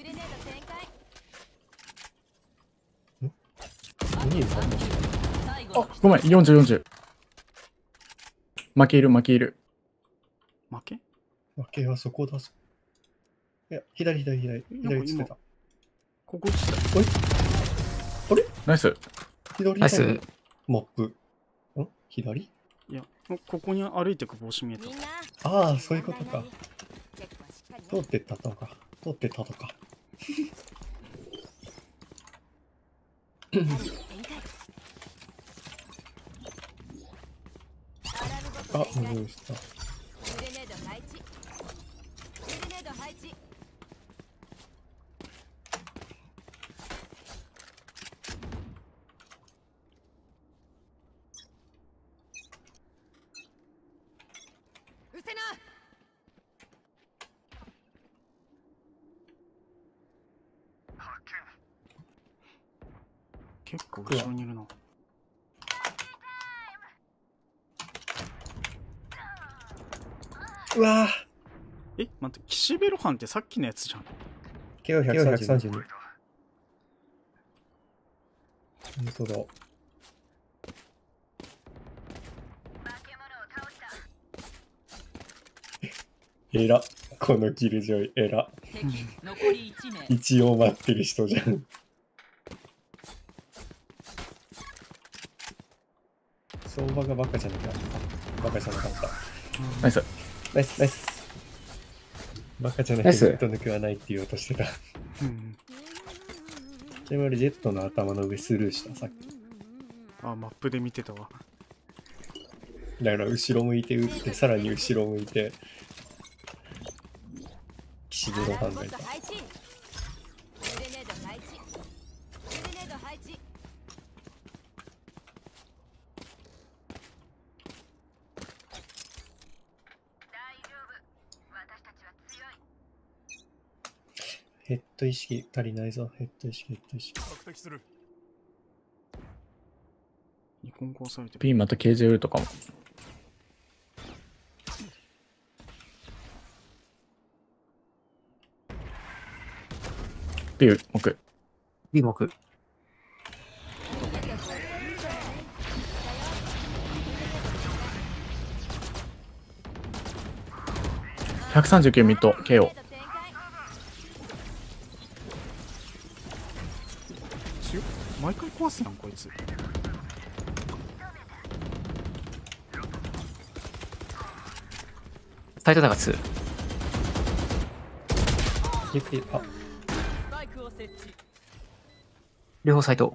何さんの？ あ、ごめん、よんじゅう、よんじゅう。負けいる、負けいる。 負け？ 負けはそこだぞ。いや、左、左、左、左つってた。 ここつっておいあれナイス。 左ナイス。 モップ。ん左？ いや、ここに歩いてく帽子見えた。 ああ、そういうことか。通ってったとか。通ってったとか。あ、無理した。 結構後ろにいるな。 うわぁ。え、待って、岸辺露伴ってさっきのやつじゃん。 ケーオーひゃくさんじゅうに。本当だ。えら。このキルジョイ、えら。 残りいち名。 一応待ってる人じゃん。相場がバカじゃなかった。バカじゃなかった。 ナイス。 ナイス、ナイス。バカじゃなくてジェット抜くはないって言おうとしてた。ちなみにジェットの頭の上スルーした、さっき。 あ、マップで見てたわ。 だから後ろ向いて打って、さらに後ろ向いて、岸辺露伴がいた。ヘッド意識足りないぞ。ヘッド意識、ヘッド意識。 ニコンコされて P また ケージェー ウルとかも。P 木。 B 木。 ひゃくさんじゅうきゅうミッド ケーオー。 強っ。毎回壊すやんこいつ。 サイトだがに。 ゆっくり、あ、 両方サイト。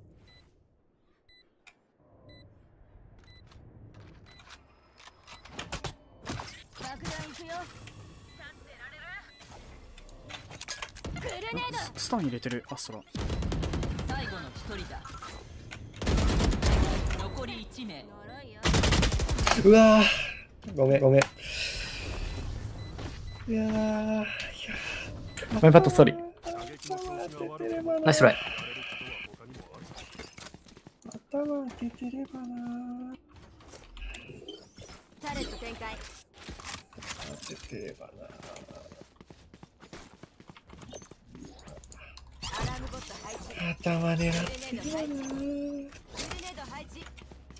スタン入れてるアストラ。 最後の一人だ。残りいち名。 うわー、ごめんごめん。いやー、いやマイパットストーリー。 ナイストライ。 頭当ててればなー。 タレット展開。 当ててればなー。 アラームボット配置。 頭狙ってるわなー。 グレネード配置。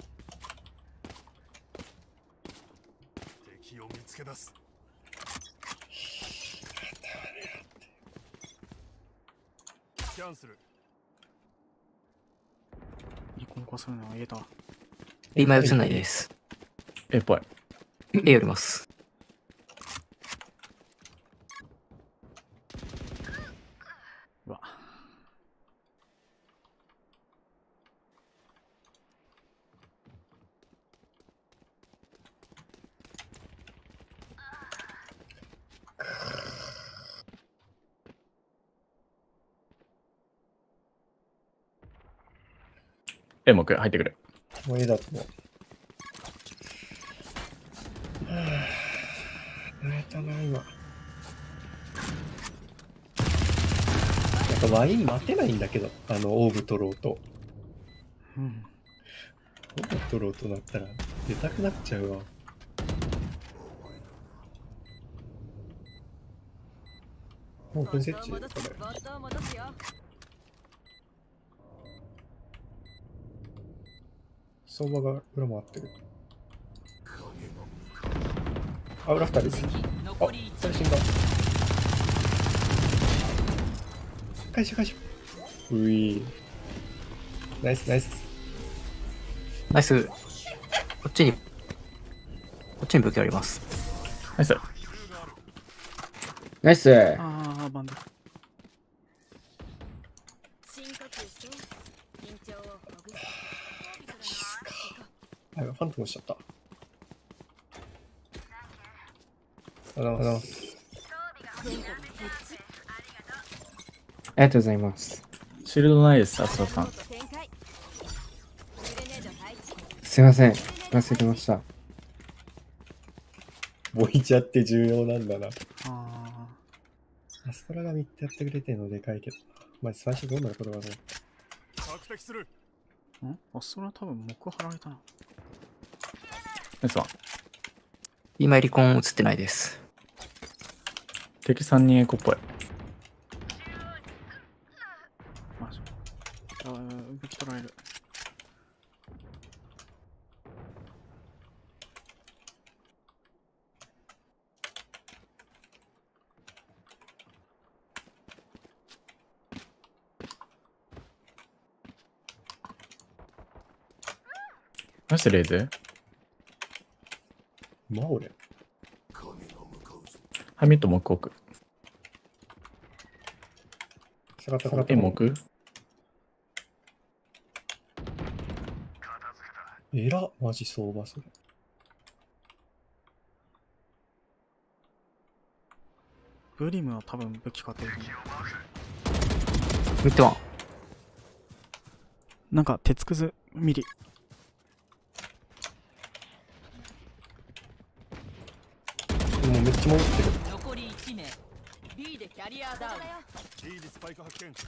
敵を見つけ出す。キャンセル。 ニコンコされるのは A だ。 今映んないです。 A っぽい。 A よります。 うわ。 A 木入ってくる。 もういいだと思う。はぁ、慣れたな、今。やっぱワイン待てないんだけど、あの、オーブ取ろうと。 うん。 オーブ取ろうとなったら、出たくなっちゃうわ。もう分設置これ。相場が裏回ってる。あ、裏二人。あ、最新だ。回収回収。うい。ナイスナイス。 ナイス。こっちに、こっちに武器あります。 ナイス。 ナイス。 ああ、バンド。 あ、ファントムしちゃった。ありがとうございます。 ありがとうございます。 シールドないです、アストラさん。 すいません。忘れてました。 ボイチャって重要なんだな。 あアストラがみっつやってくれてるのでかいけど。まあ、最初どうなることかね。 索敵する。 んアストラ多分木張られたな。 ナイスワン。 今リコン映ってないです。 敵さんにんエコっぽい。 マジ。ああ、武器取られる。 何してレイズ？ まあ俺。 ハイミット木奥。 下がった下がった。 え、木？ えら、マジ相場それ。 ブリムは多分武器買ってると思う。 見てはなんか鉄くずミリ。 もうめっちゃ戻ってる。 残りいち名 B でキャリアダウン。 B でスパイク発見。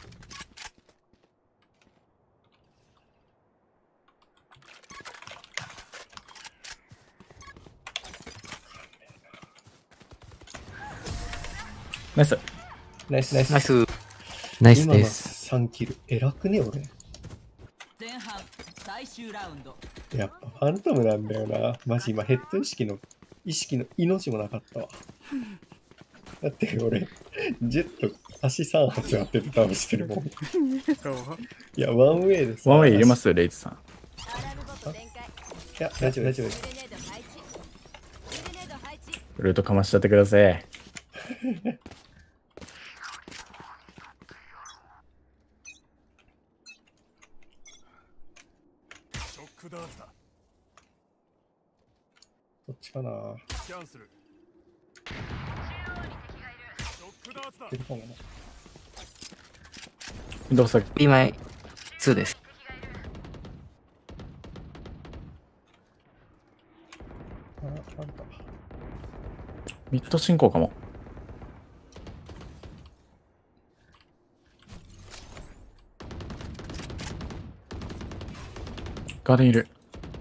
ナイス。 ナイスナイス。 ナイス。 ナイス今のです。 さんキル。偉くね、俺。 前半最終ラウンド。 やっぱファントムなんだよな。マジ今ヘッド意識の、意識の命もなかったわ。だって俺、ジェット足さん発当てて倒してるもん。いや、ワンウェイでさ。 ワンウェイ入れますよ、レイズさん。 いや、大丈夫、大丈夫です。 ルートかましちゃってください。 ショックダーツだ。 こっちかな。 キャンセル。ショックダーツだ。 出るかもな。 どうさ、 B 前ツーです。 あ、あんた。 ミッド進行かも。ガーデンいる。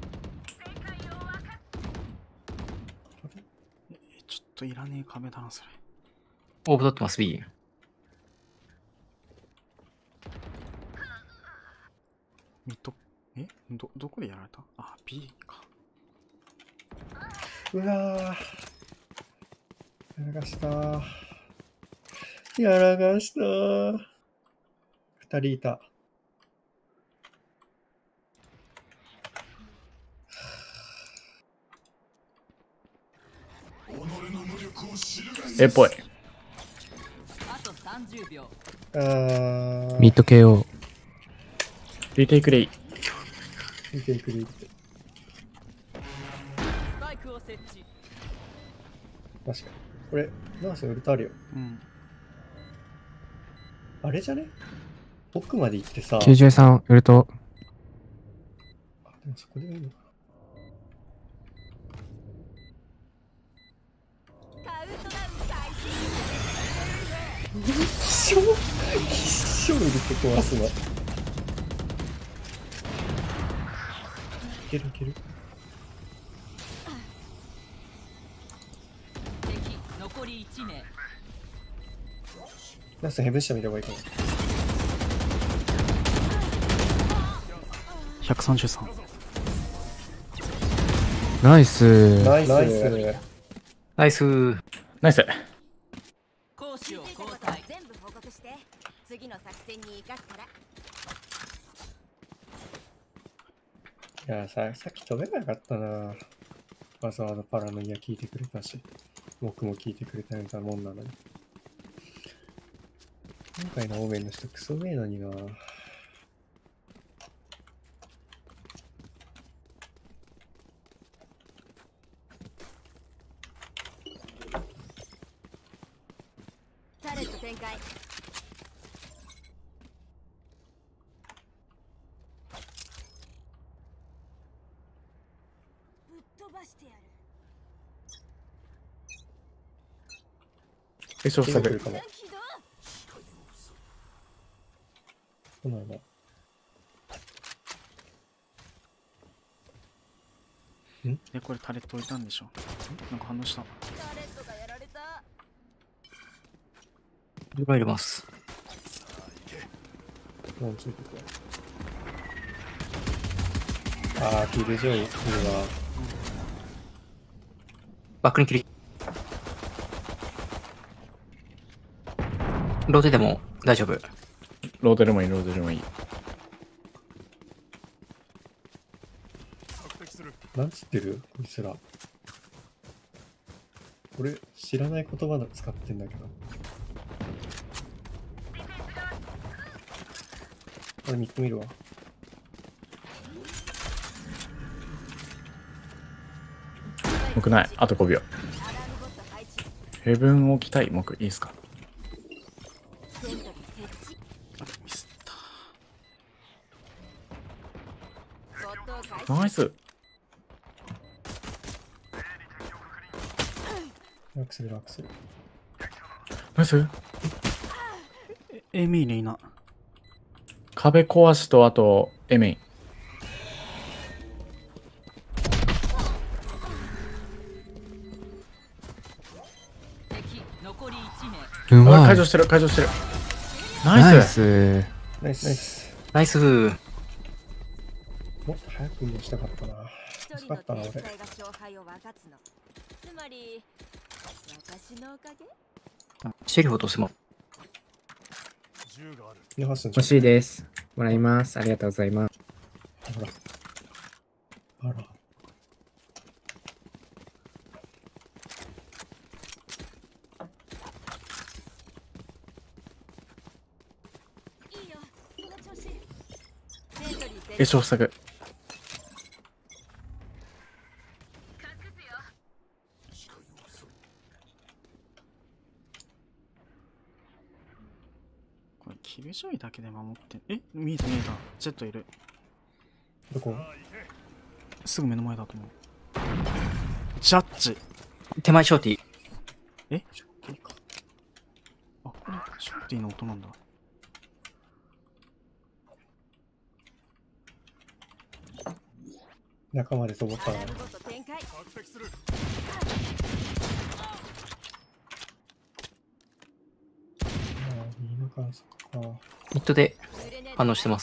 ちょっといらねえ壁だな、それ。 オーブ取ってます、B。 ミッド、えど、どこでやられた？あ、B か。 うわぁ。やらかしたー。やらかしたー。二人いた。 えっぽい。 あとさんじゅうびょう。 あー。 ミッド ケーオー。 リテイクレイ。 見てくれって。 スパイクを設置。 確かに。これ、ナースウルトあるよ。 うん。 あれじゃね？奥まで行ってさ。 きゅうじゅうさん、ウルト。 あ、でもそこでいいのかな。一生、一生ウルト壊すな。いけるいける。 敵残りいち名。 ナースヘブン下見ればいいかな。 ひゃくさんじゅうさん。 ナイス。 ナイス。ナイス。 ナイス。 ナイス。 攻守を交代。 全部報告して、次の作戦に生かすから。 いやさ、さっき飛べなかったな。わざわざパラのイヤ聞いてくれたし、僕も聞いてくれたようなもんなのに。今回のオーメンの人クソうめえのにな。 タレット展開。ぶっ飛ばしてやる。 え、ショート来るかも。そうなんだ。ん？ え、これタレット置いたんでしょ？なんか反応した。 タレットがやられた。 ルバ入れます。 もうついてくる。あー、キルジョイいるわ。 バックに切り。ローテでも大丈夫。 ローテでもいい、ローテでもいい。 なんつってるこいつら。俺、知らない言葉使ってんだけど。これミッド見るわ。 木ない。あとごびょう。ヘブン置きたい木いいですか？ ミスった。 ナイス。 ラクセルラクセル。 ナイス。 エミーにいな。 壁壊しとあとエメイン。 うまい。 解除してる解除してる。ナナイイス。 ス。 ナイスナイス。 ナイス。 もっと早くもしたかったな。遅かったな俺。 つまり私のおかげ？ シェリフ落としても。 欲しいです。もらいます。ありがとうございます。 ほら。あら。 え、小作。 これキルジョイだけで守って。え、見えた見えた。ジェットいる。 どこ？ すぐ目の前だと思う。ジャッジ。 手前ショーティー。 え、ショーティーか。あ、これショーティーの音なんだ。 中まで飛ぼったな。 確定する。 ああ、いいのか、そっか。 ミッドで反応してます。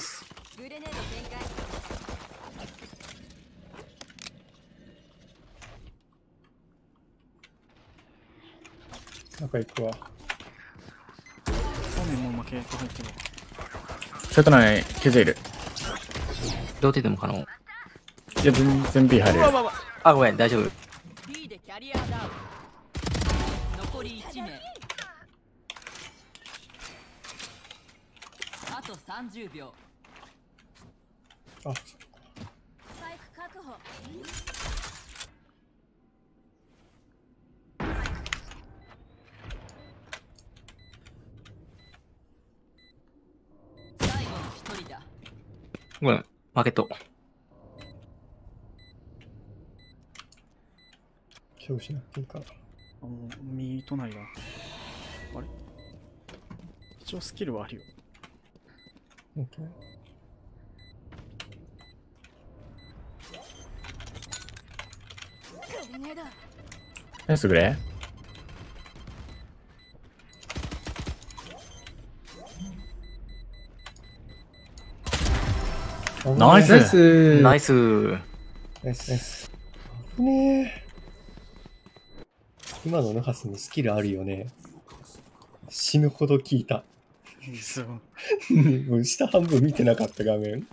中行くわ。 そうめんもう負けと入ってる。 セット内、ケジいる。 同点でも可能。 いや、全然 B 入れる。 あ、ごめん、大丈夫。 B でキャリアダウン。残りいち名。あとさんじゅうびょう。 あ、 スパイク確保。 最後の一人だ。 ごめん、マーケット。 勝負しなくていいかな。 あ、もう、右隣だ。あれ一応スキルはあるよ。 オッケー。 ナイスグレー。ナイス。 ナイス。 ナイス。 ナイス。ナイス。危ねえ。今のヌハスにスキルあるよね。死ぬほど聞いた。 そう。 もう下半分見てなかった画面。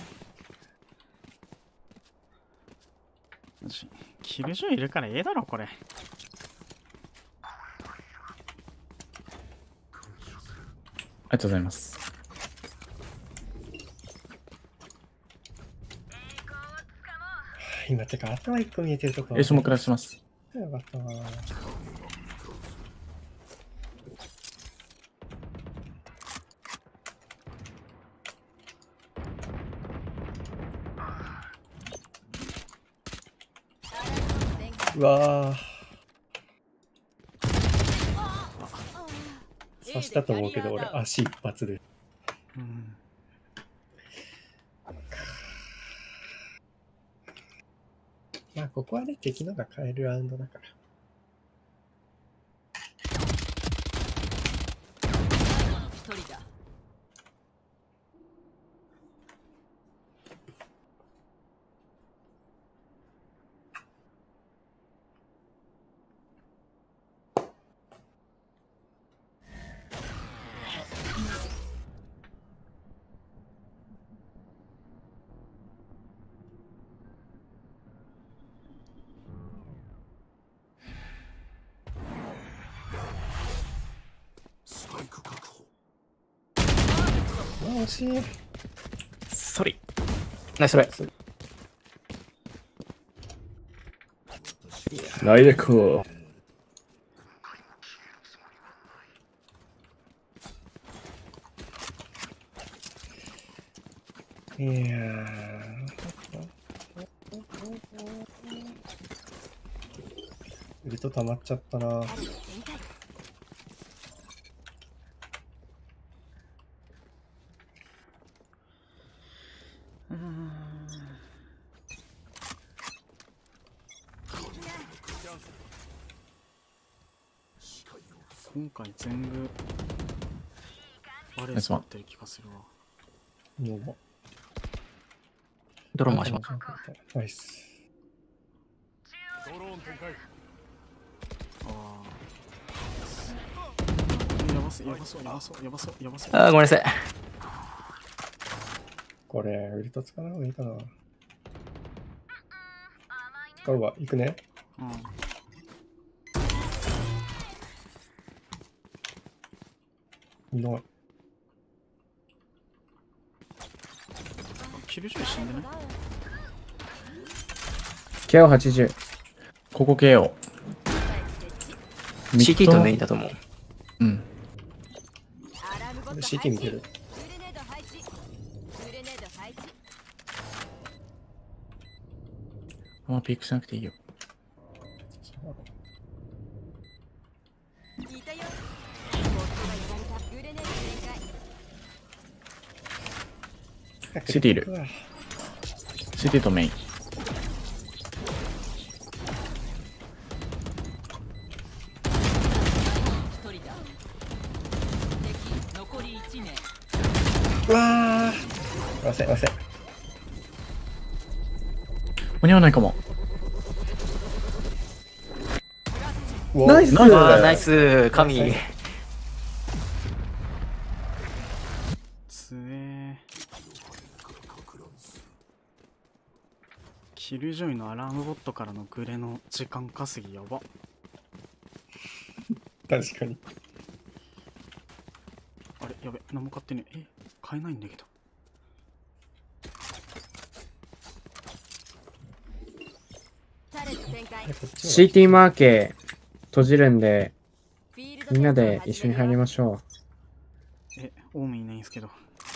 キルジョイいるからええだろこれ。 ありがとうございます。 今てか頭一個見えてるとこ。 え、種目出します。 よかったな。うわぁ。刺したと思うけど俺足一発で。 うん。 まあここはね敵のが変えるラウンドだから。 一人だ。 惜しい。 ソリ。ナイストライ。 来でこう。 いやー。ウルト溜まっちゃったな。 今回全部バレー使ってる気がするわ。 ドローン回します。 ナイス。 ドローン展開。 ああ。やばそうやばそうやばそうやばそうやばそう。 あー、ごめんなさい。 これ、ウルト使わない方がいいかな。使うわ、行くね。 うん。 いない。 キルジョイ死んでない？ ケーオーはちじゅう。 ここ ケーオー。 シーティー とメインだと思う。 うん。 シーティー 見てる。 あんまピックしなくていいよ。シティいる。シティとメイン。 うわー。わせわせ。 間に合わないかも。 ナイスナイス神。 つえキルジョイのアラームボットからのグレの時間稼ぎやば。 確かに。 あれやべ、何も買ってねえ。え、買えないんだけど。 シーティー マーケ閉じるんで、みんなで一緒に入りましょう。え、オウムいないんすけど。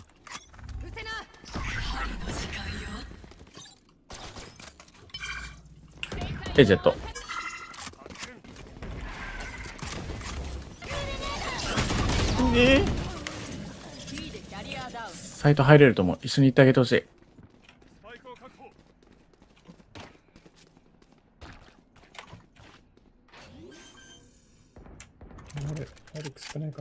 え、ジェット。 えー、 サイト入れると思う。一緒に行ってあげてほしい。 あれ、アレックス少ないから。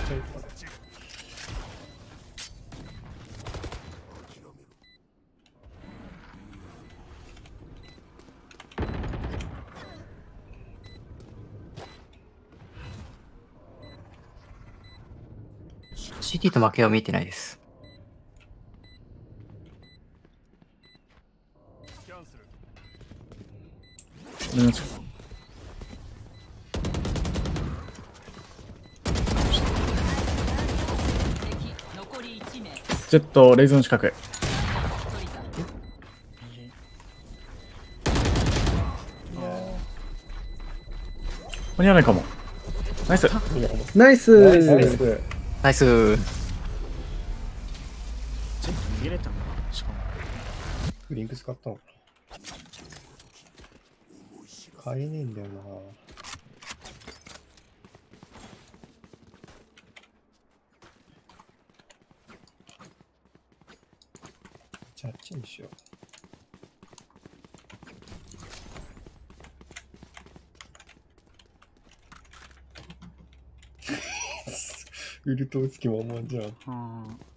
シーティー と負けは見えてないです。 うん、ジェット、レイズの近く。間に合わないかも。ナイス。 ナイスナイス。 ナイス。 ジェット逃げれたんだな、しかも。 フリンク使ったのかな。買えねえんだよな。じゃああっちにしよう。ウルト打つ気も思わんじゃん。 ああ。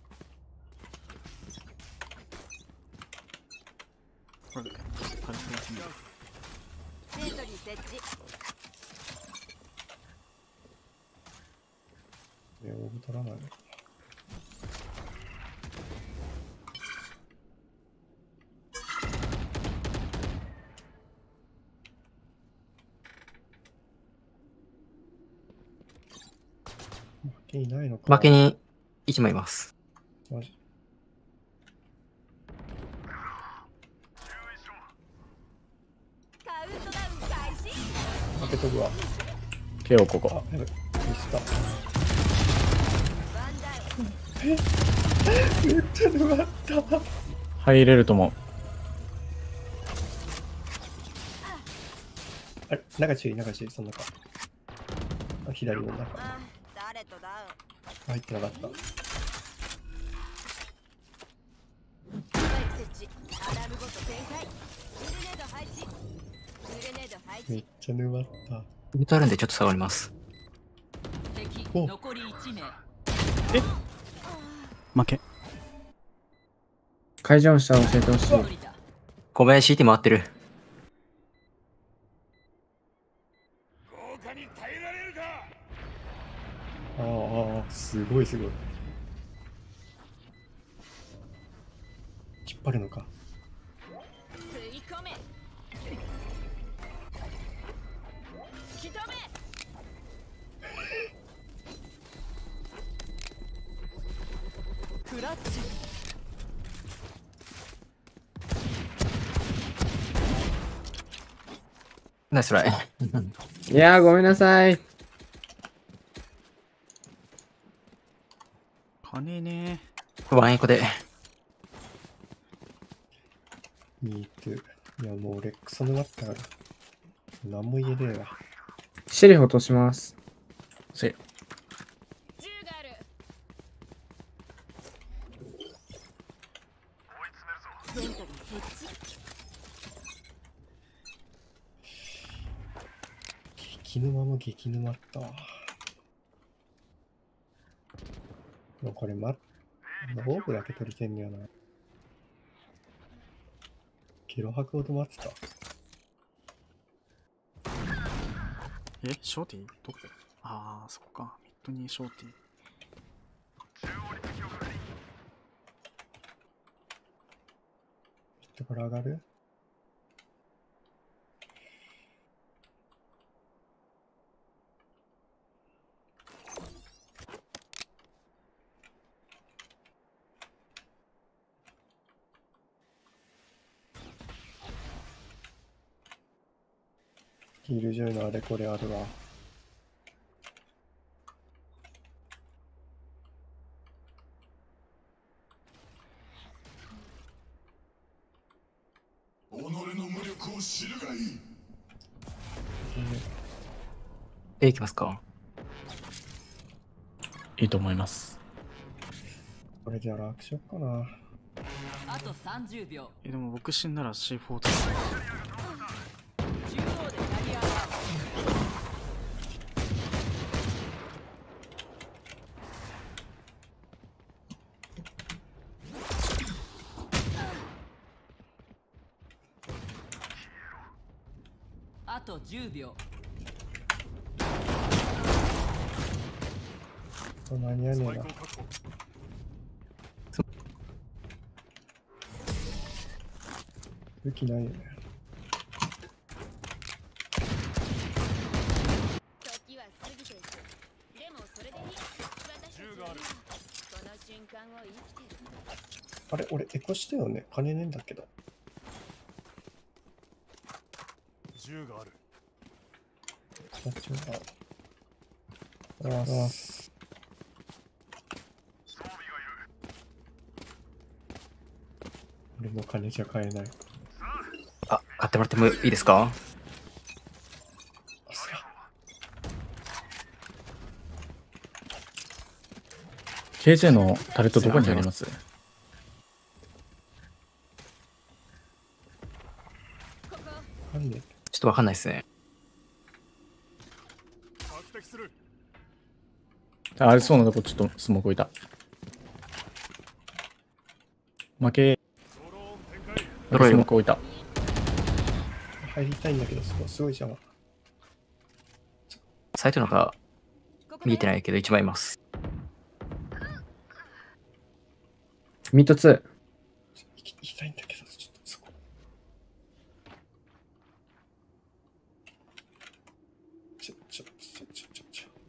これ、軽くやってみる。 セントリー設置。 いや、オブ取らないの。負けいないのか。 負けにいちまいいます。 マジ。 カウントダウン開始。 開けとくわ。 ケオここ。 あ、やべ、ミスった。えめっちゃ沼った。 入れると思う。 あれ、中注意、中注意、その中。あ、左の中。 誰とだ入ってなかった。めっちゃ沼った。 ウルトあるんでちょっと下がります。 敵残りいち名。 え負け。 会場の下教えてほしい。 ごめん、シーティー 回ってる。 ああ、すごいすごい。引っ張るのか。 吸い込め。突き止め。クラッチ。 ナイストライ。 いやー、ごめんなさい。 金ねー。ワンエコで。 ミートゥー。いや、もう俺クソ沼ったから。何も言えねえわ。 シェリフ落とします。 せ激沼も激沼ったわ。もうこれ、ま、オーブだけ取りてんねやな。キロ吐くほど待ってた。 え、ショーティーどこ？ああ、そこか。ミッドにショーティー。 ミッドから上がる？ヒールジョイのあれこれあるわ。 己の無力を知るがいい。 え、いきますか。 いいと思います。 これじゃあ楽しよっかな。 あとさんじゅうびょう。 え、でも僕死んだら シーフォー とか。 中央でキャリアあとじゅうびょう。 間に合わねえな。武器ないよね。 時は過ぎていく。でもそれでいい。私たちはこの瞬間を生きてる。 あれ、俺エコしたよね。金ねえんだけど。 銃がある。 こっちが。あらます。俺も金じゃ買えない。 あ、買ってもらってもいいですか？ ケージェー のタレットどこにあります？ なんで？ ちょっとわかんないですね。 あれそうなとこちょっとスモーク置いた。負け。ドロースモーク置いた。 入りたいんだけど、すごい、すごいじゃん。 サイトの中見えてないけど一枚います。 ミッドツー。 行き、行きたいんだけど、ちょっとそこ。ちょ、ちょ、ちょ、ちょ、ちょ、ちょ。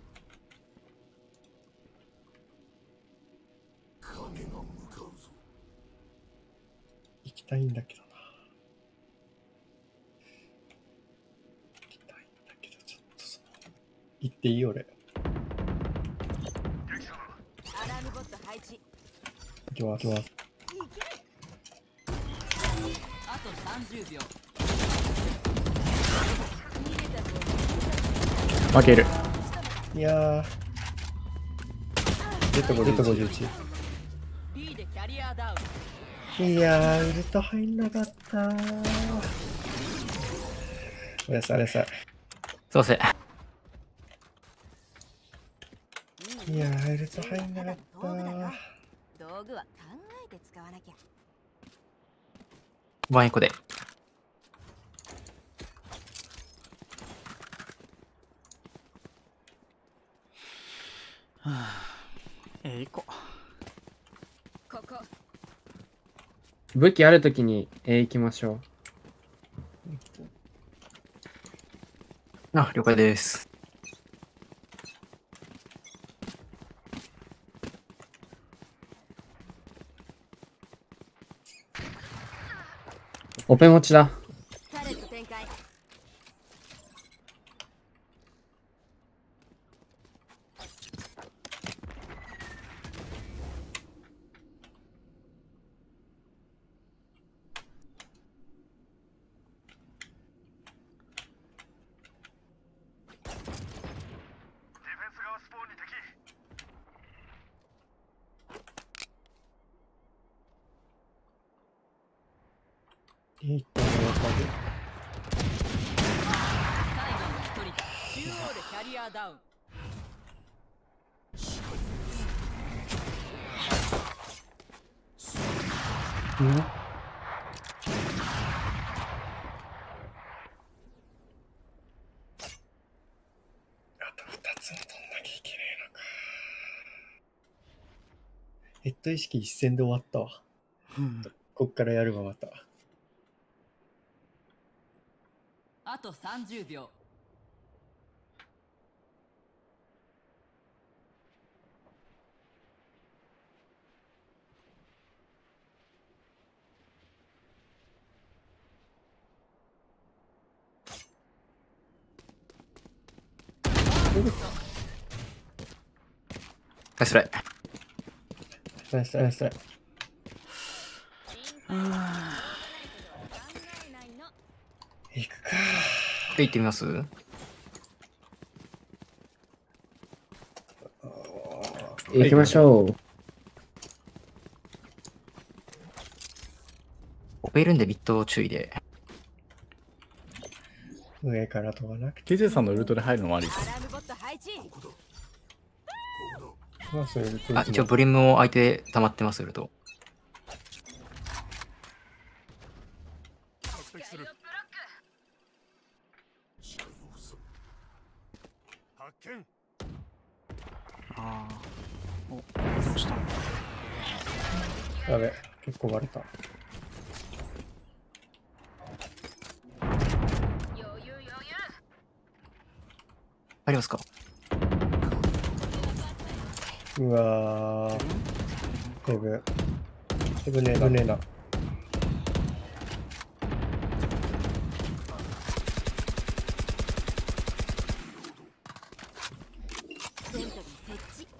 影が向かうぞ。 行きたいんだけどな。行きたいんだっていい俺。 アラームボット配置。 行きます。行きます。 あとさんじゅうびょう。 負ける。 いやー。Zごじゅういち。 B でキャリアダウン。 いやー、ウルト入んなかったー。おやすあれさ。 すいません。 いやー、ウルト入んなかったー。 道具は考えて使わなきゃ。 ワンエコで。 はぁ、えー、行こここ。 武器あるときに A 行きましょう。あ、了解です。 オペ持ちだ。 タレット展開。 いいってやっぱり。 最後の一人だ。中央でキャリアダウン。 うんヘッド意識一戦で終わったわ。こっからやるわ、また。 あとさんじゅうびょう。 ナイストライ。 ナイストライ、ナイストライ。行くか。 行ってみます？ 行きましょう。 オペるんでビット注意で。 上から飛ばなくて。 ケイジェイ さんのウルトで入るのもあり。 アラームボット配置。 まあ、それウルトあ、一応ブリムも相手溜まってます、ウルト。 ああ。お、どうしたの？ やべ、結構割れた。 ありますか？ うわー。ヘブ。ヘブねえな。ヘブねえな。 セントリー設置。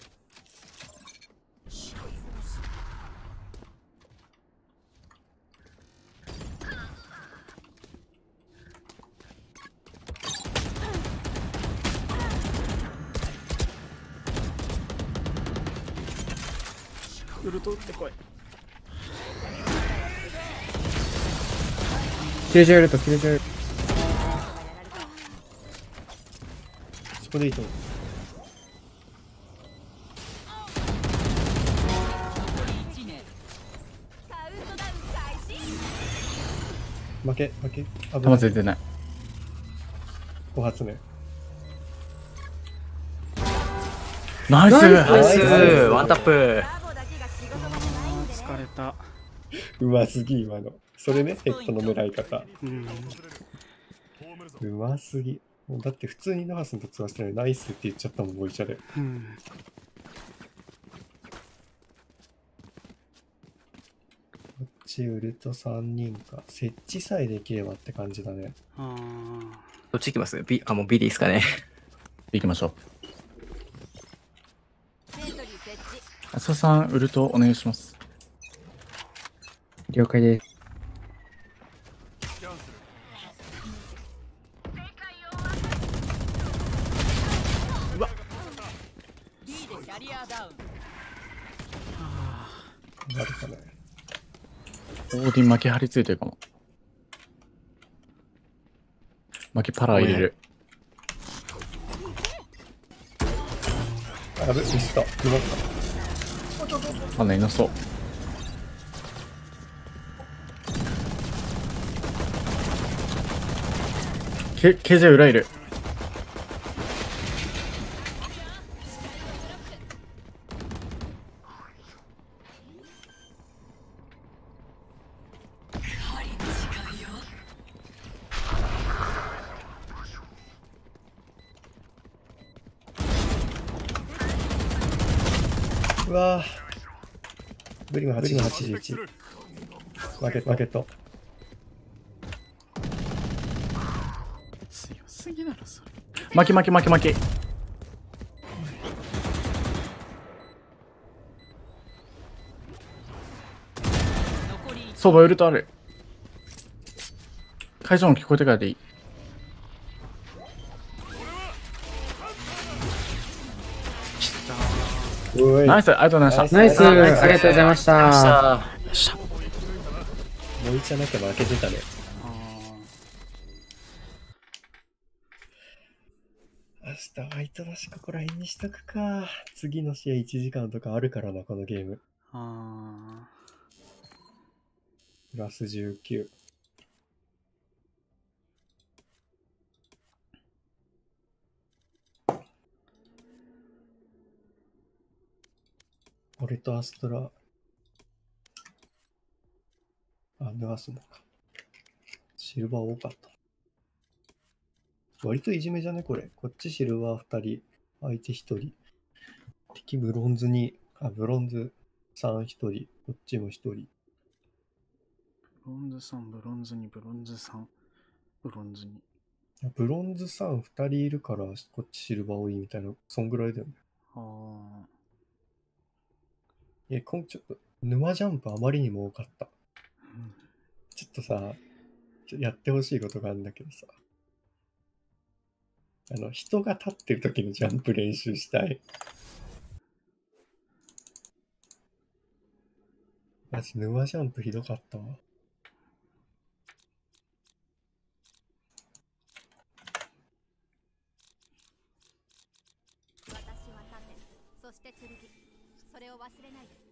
ウルト打ってこい。 キルジェルとキルジェル。 そこでいいと思う。負け、負け。危ない。 弾ついてない。 ご発目。 ナイスナイスワンタップ。 疲れた。 うますぎ、今の。それね、ヘッドの狙い方。 うん。 うますぎ。もうだって普通にナースのと通話してないナイスって言っちゃったもん、ボイチャで。 うん。 こっちウルトさんにんか。設置さえできればって感じだね。 ああ。 どっち行きます？ビ、あ、もうビリーですかね。 行きましょう。 浅さん、ウルトお願いします。 了解です。 うわっ。 B でキャリアダウン。 なるかね。 オーディン負け張り付いてるかも。負けパラー入れる。 あぶ、ミスった。決まった。 あんないなそう。け、ケージェ裏いる。 うわぁ。ブリムはちじゅうはち。マーケット、マーケット。 強すぎだろ、それ。 負け負け負け負け。そうばウルトある。会場も聞こえてからでいい。ナイス、ありがとうございました。 ナイス、ありがとうございました。 もう一じゃなきゃ負けてたね。明日バイトだしここら辺にしとくか。次の試合いちじかんとかあるからな、このゲーム。 あプラスじゅうきゅう。俺とアストラ、あ、脱がすのか。シルバー多かった。割といじめじゃねこれ。こっちシルバーふたり、相手ひとり。敵ブロンズに、あ、ブロンズさんひとり、こっちもひとり。 ブロンズさん、ブロンズに、ブロンズさん、ブロンズに。 ブロンズさんふたりいるから、こっちシルバー多いみたいな、そんぐらいだよね。 ああ。 え、今ちょっと、沼ジャンプあまりにも多かった。 うん、 ちょっとさ、ちょやってほしいことがあるんだけどさ。あの、人が立ってる時のジャンプ練習したい。マジ、沼ジャンプひどかったわ。 私は盾、そして剣。それを忘れないで。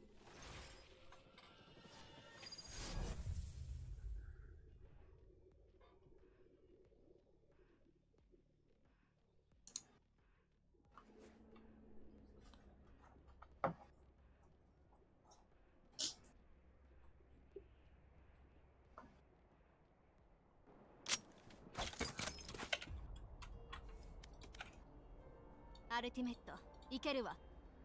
アルティメット、いけるわ。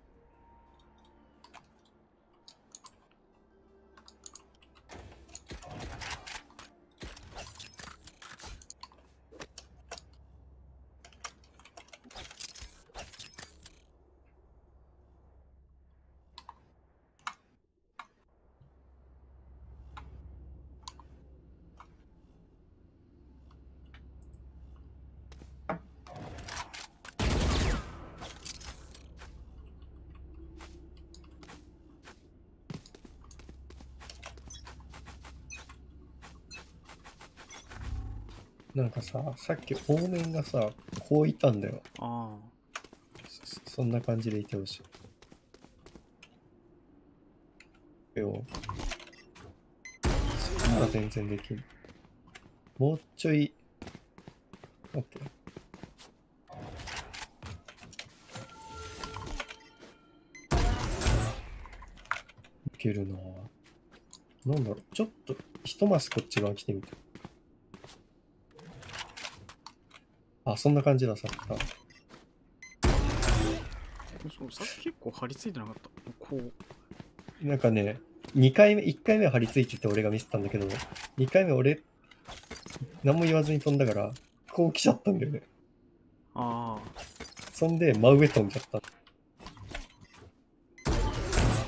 なんかさ、さっき方面がさ、こういたんだよ。 ああ。 そ, そんな感じでいてほしい。よ。そんなら全然できる。もうちょい。オッケー。いけるなぁ。なんだろう、ちょっと、一マスこっち側来てみて。あ、そんな感じだ、さっきから。 そうさっき結構張り付いてなかった。こう。 なんかね、にかいめ、いっかいめは張り付いてて俺がミスったんだけど、にかいめ俺、何も言わずに飛んだから、こう来ちゃったんだよね。 ああ。 そんで、真上飛んじゃった。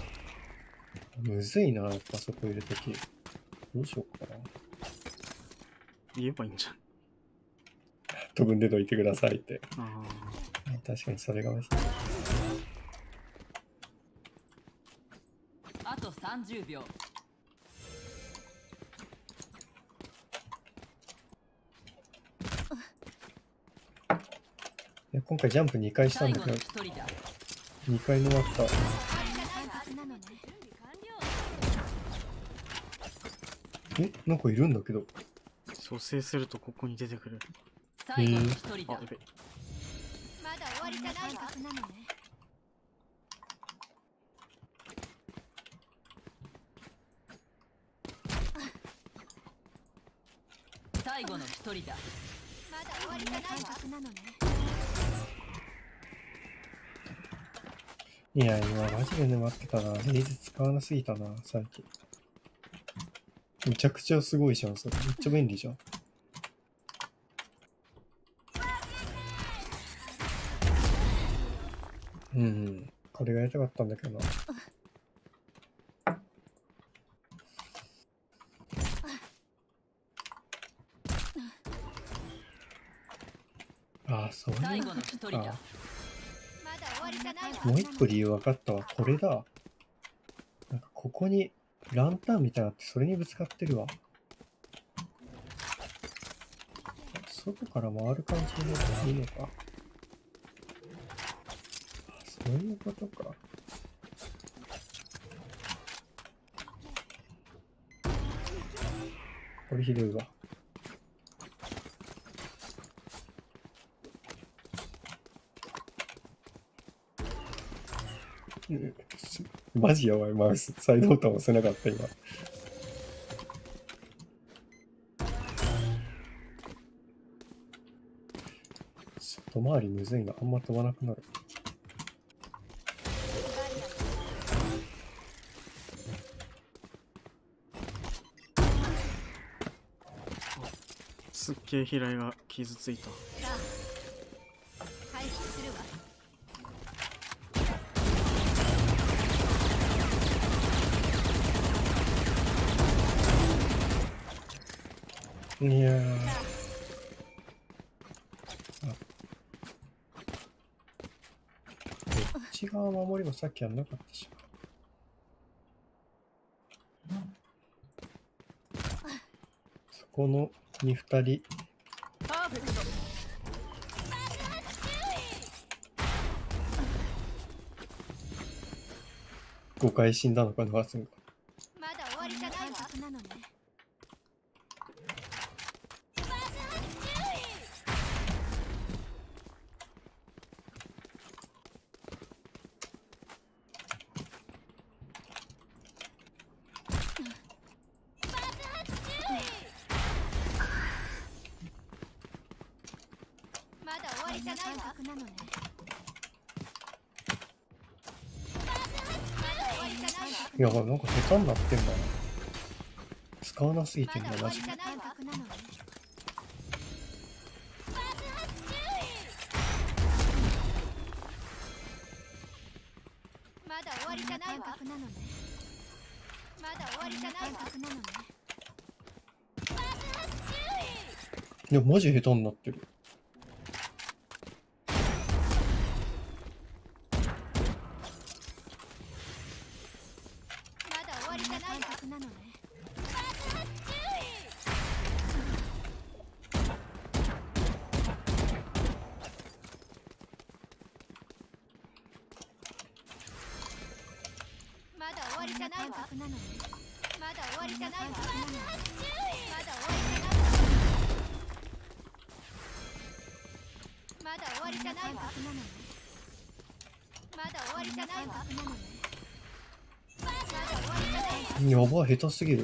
むずいな、やっぱそこいるとき。どうしようかな。 言えばいいんじゃん。 飛ぶんでどいてくださいって。 あ確かにそれがまずい。 あとさんじゅうびょう。 いや今回ジャンプにかいしたんだけど、にかいの終わった。え、なんかいるんだけど。 蘇生するとここに出てくる。 最後の一人だ。 あ、やべ。 まだ終わりじゃないわ。なのね。 最後の一人だ。 まだ終わりじゃないわ。なのね。 いや、今マジで沼ってたな。レイズ使わなすぎたな、最近。めちゃくちゃすごいじゃん、それ。めっちゃ便利じゃん。うん、うん。これがやりたかったんだけどな。ああ、そういう最後の一人だ。 もう一個理由分かったわ。これだ。なんかここにランタンみたいなのあって、それにぶつかってるわ。外から回る感じでいいのか。そういうことか。これひどいわ。マジやばい、マウス。サイドボタン押せなかった、今。外回りむずいな。あんま飛ばなくなる。 すっげえ平井が傷ついた。 回復するわ。 いやー。あ。こっち側守りもさっきやんなかったし。そこのにふたり。 パーフェクト。 ごかい死んだのかな、ハスンが。 まだ終わりじゃないわ。なのね。まだ終わりじゃないわ。なのね。 いや、なんか下手になってんだな。使わなすぎてんだ、マジで。 まだ終わりじゃないわ。なのね。まだ終わりじゃないわ。なのね。 いや、マジ下手になってる。 まだ終わりじゃないわ。なのね。まだ終わりじゃないわ。なのね。まだ終わりじゃないわ。まだ終わりじゃないわ。まだ終わりじゃないわ。なのね。まだ終わりじゃないわ。なのね。まだ終わりじゃないわ。 やばい、下手すぎる。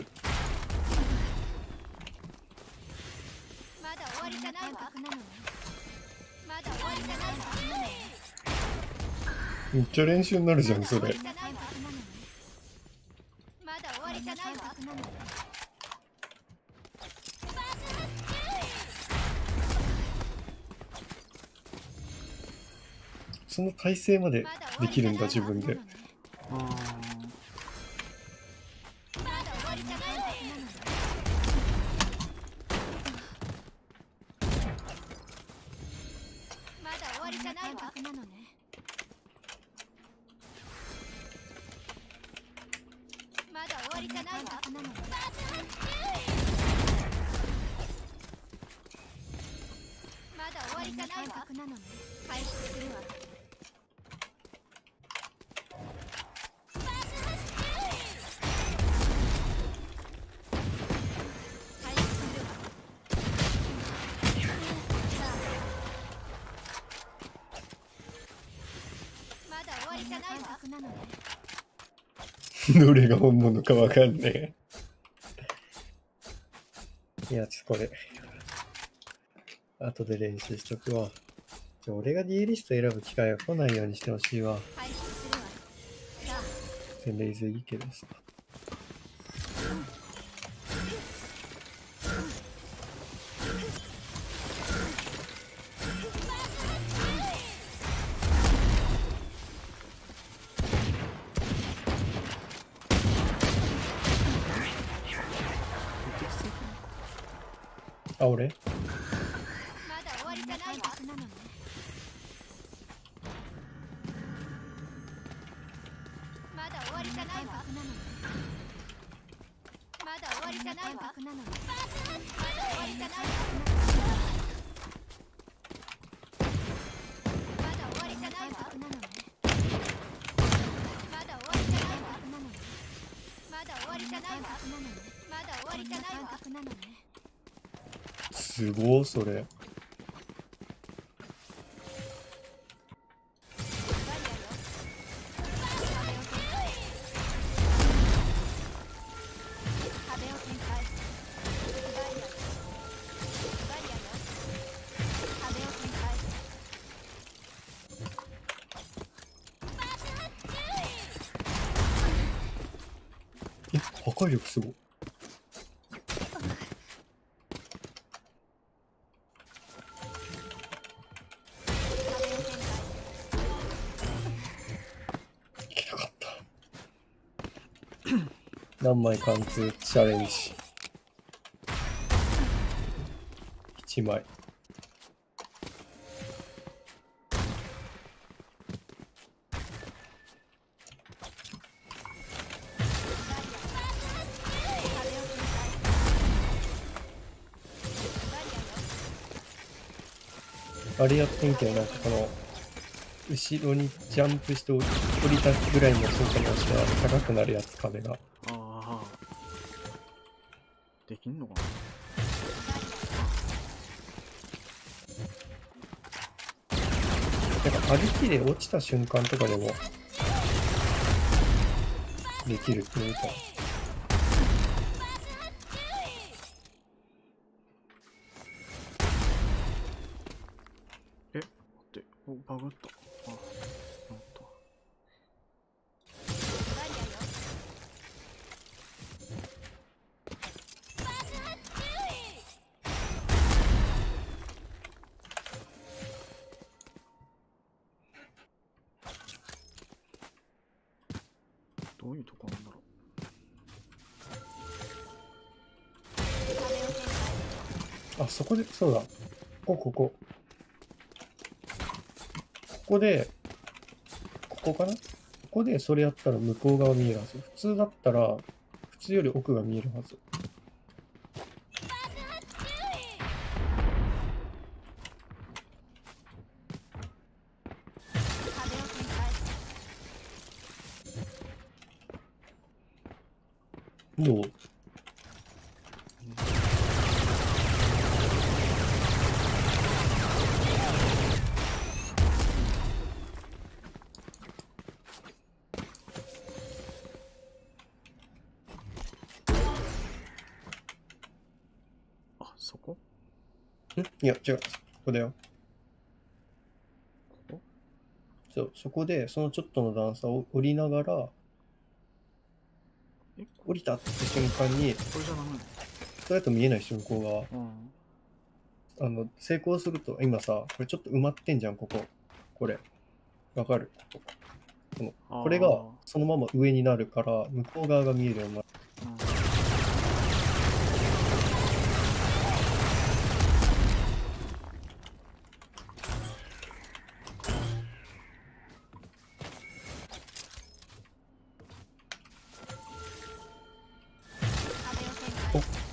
まだ終わりじゃないわ。なのね。まだ終わりじゃないわ。なのね。 めっちゃ練習になるじゃん、それ。 まだ終わりじゃないわ。なのね。 その体勢までできるんだ、自分で。 あじゃないわ。なのね。まだ終わりじゃないわ。なのね。まだ終わりじゃないわ。なのね。回復するわ。 どれが本物かわかんねえ。いや、ちょっとこれ。後で練習しとくわ。ちょ俺がデュエリスト選ぶ機会が来ないようにしてほしいわ。全レイズいいけどさ。あ、俺？ まだ終わりじゃないわ。なのね。まだ終わりじゃないわ。なのね。まだ終わりじゃないわ。なのね。まだ終わりじゃないわ。まだ終わりじゃないわ。なのね。まだ終わりじゃないわ。なのね。まだ終わりじゃないわ。なのね。まだ終わりじゃないわ。なのね。 すごー、それ。え、破壊力すごい。何枚貫通チャレンジ。いちまい。あれやってんけど、なんかこの後ろにジャンプして降りたぐらいの速度の足が高くなるやつ、壁が。 ああ。できんのかな。 なんか歩きで落ちた瞬間とかでもできるっていうか。 え、待って、お、バグった。あ、なった。どういうとこなんだろう。あ、そこで、そうだ。ここ、ここ。ここで、ここかな？ここでそれやったら向こう側見えるはず。普通だったら、普通より奥が見えるはず。どう？ あ、そこ？ ん？いや、違う。ここだよ。 ここ？ そう、そこで、そのちょっとの段差を降りながら、降りたって瞬間に、 これじゃダメなの？ それだと見えない瞬間が、 うん。 あの、成功すると、今さ、これちょっと埋まってんじゃん、ここ。これ。わかる？ここ。このこれがそのまま上になるから、向こう側が見えるようになる。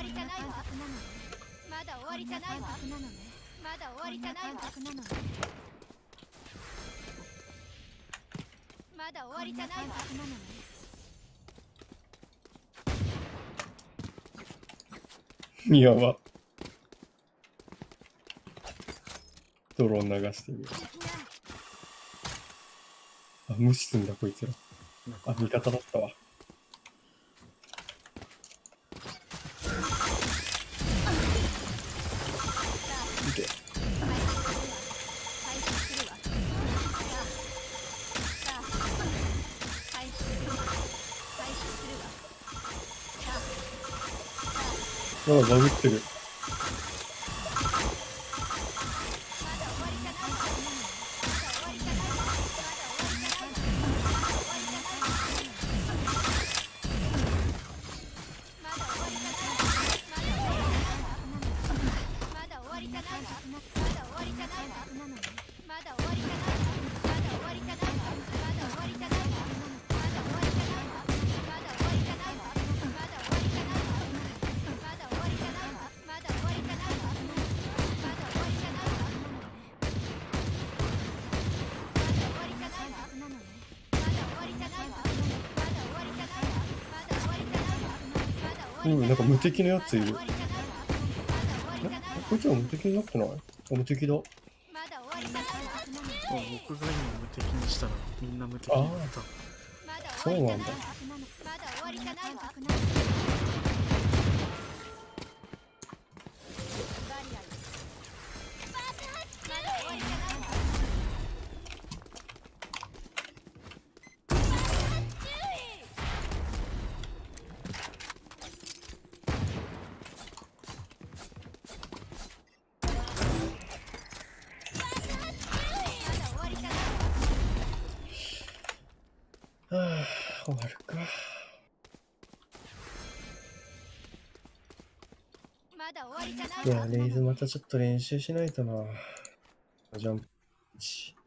わりじゃないわ。まだ終わりじゃないわ。まだ終わりじゃないわ。まだ終わりじゃないわ。 やば。ドローン流してる。あ、無視すんだこいつら。あ、味方だったわ。いけ。まだバグってる。うん、なんか無敵のやついる。え、こいつは無敵になってない？あ、無敵だ。 僕が今無敵にしたらみんな無敵になった。 そうなんだ。 はあ、終わるか。 まだ終わりじゃないいや、レイズまたちょっと練習しないとな。ジャンプ。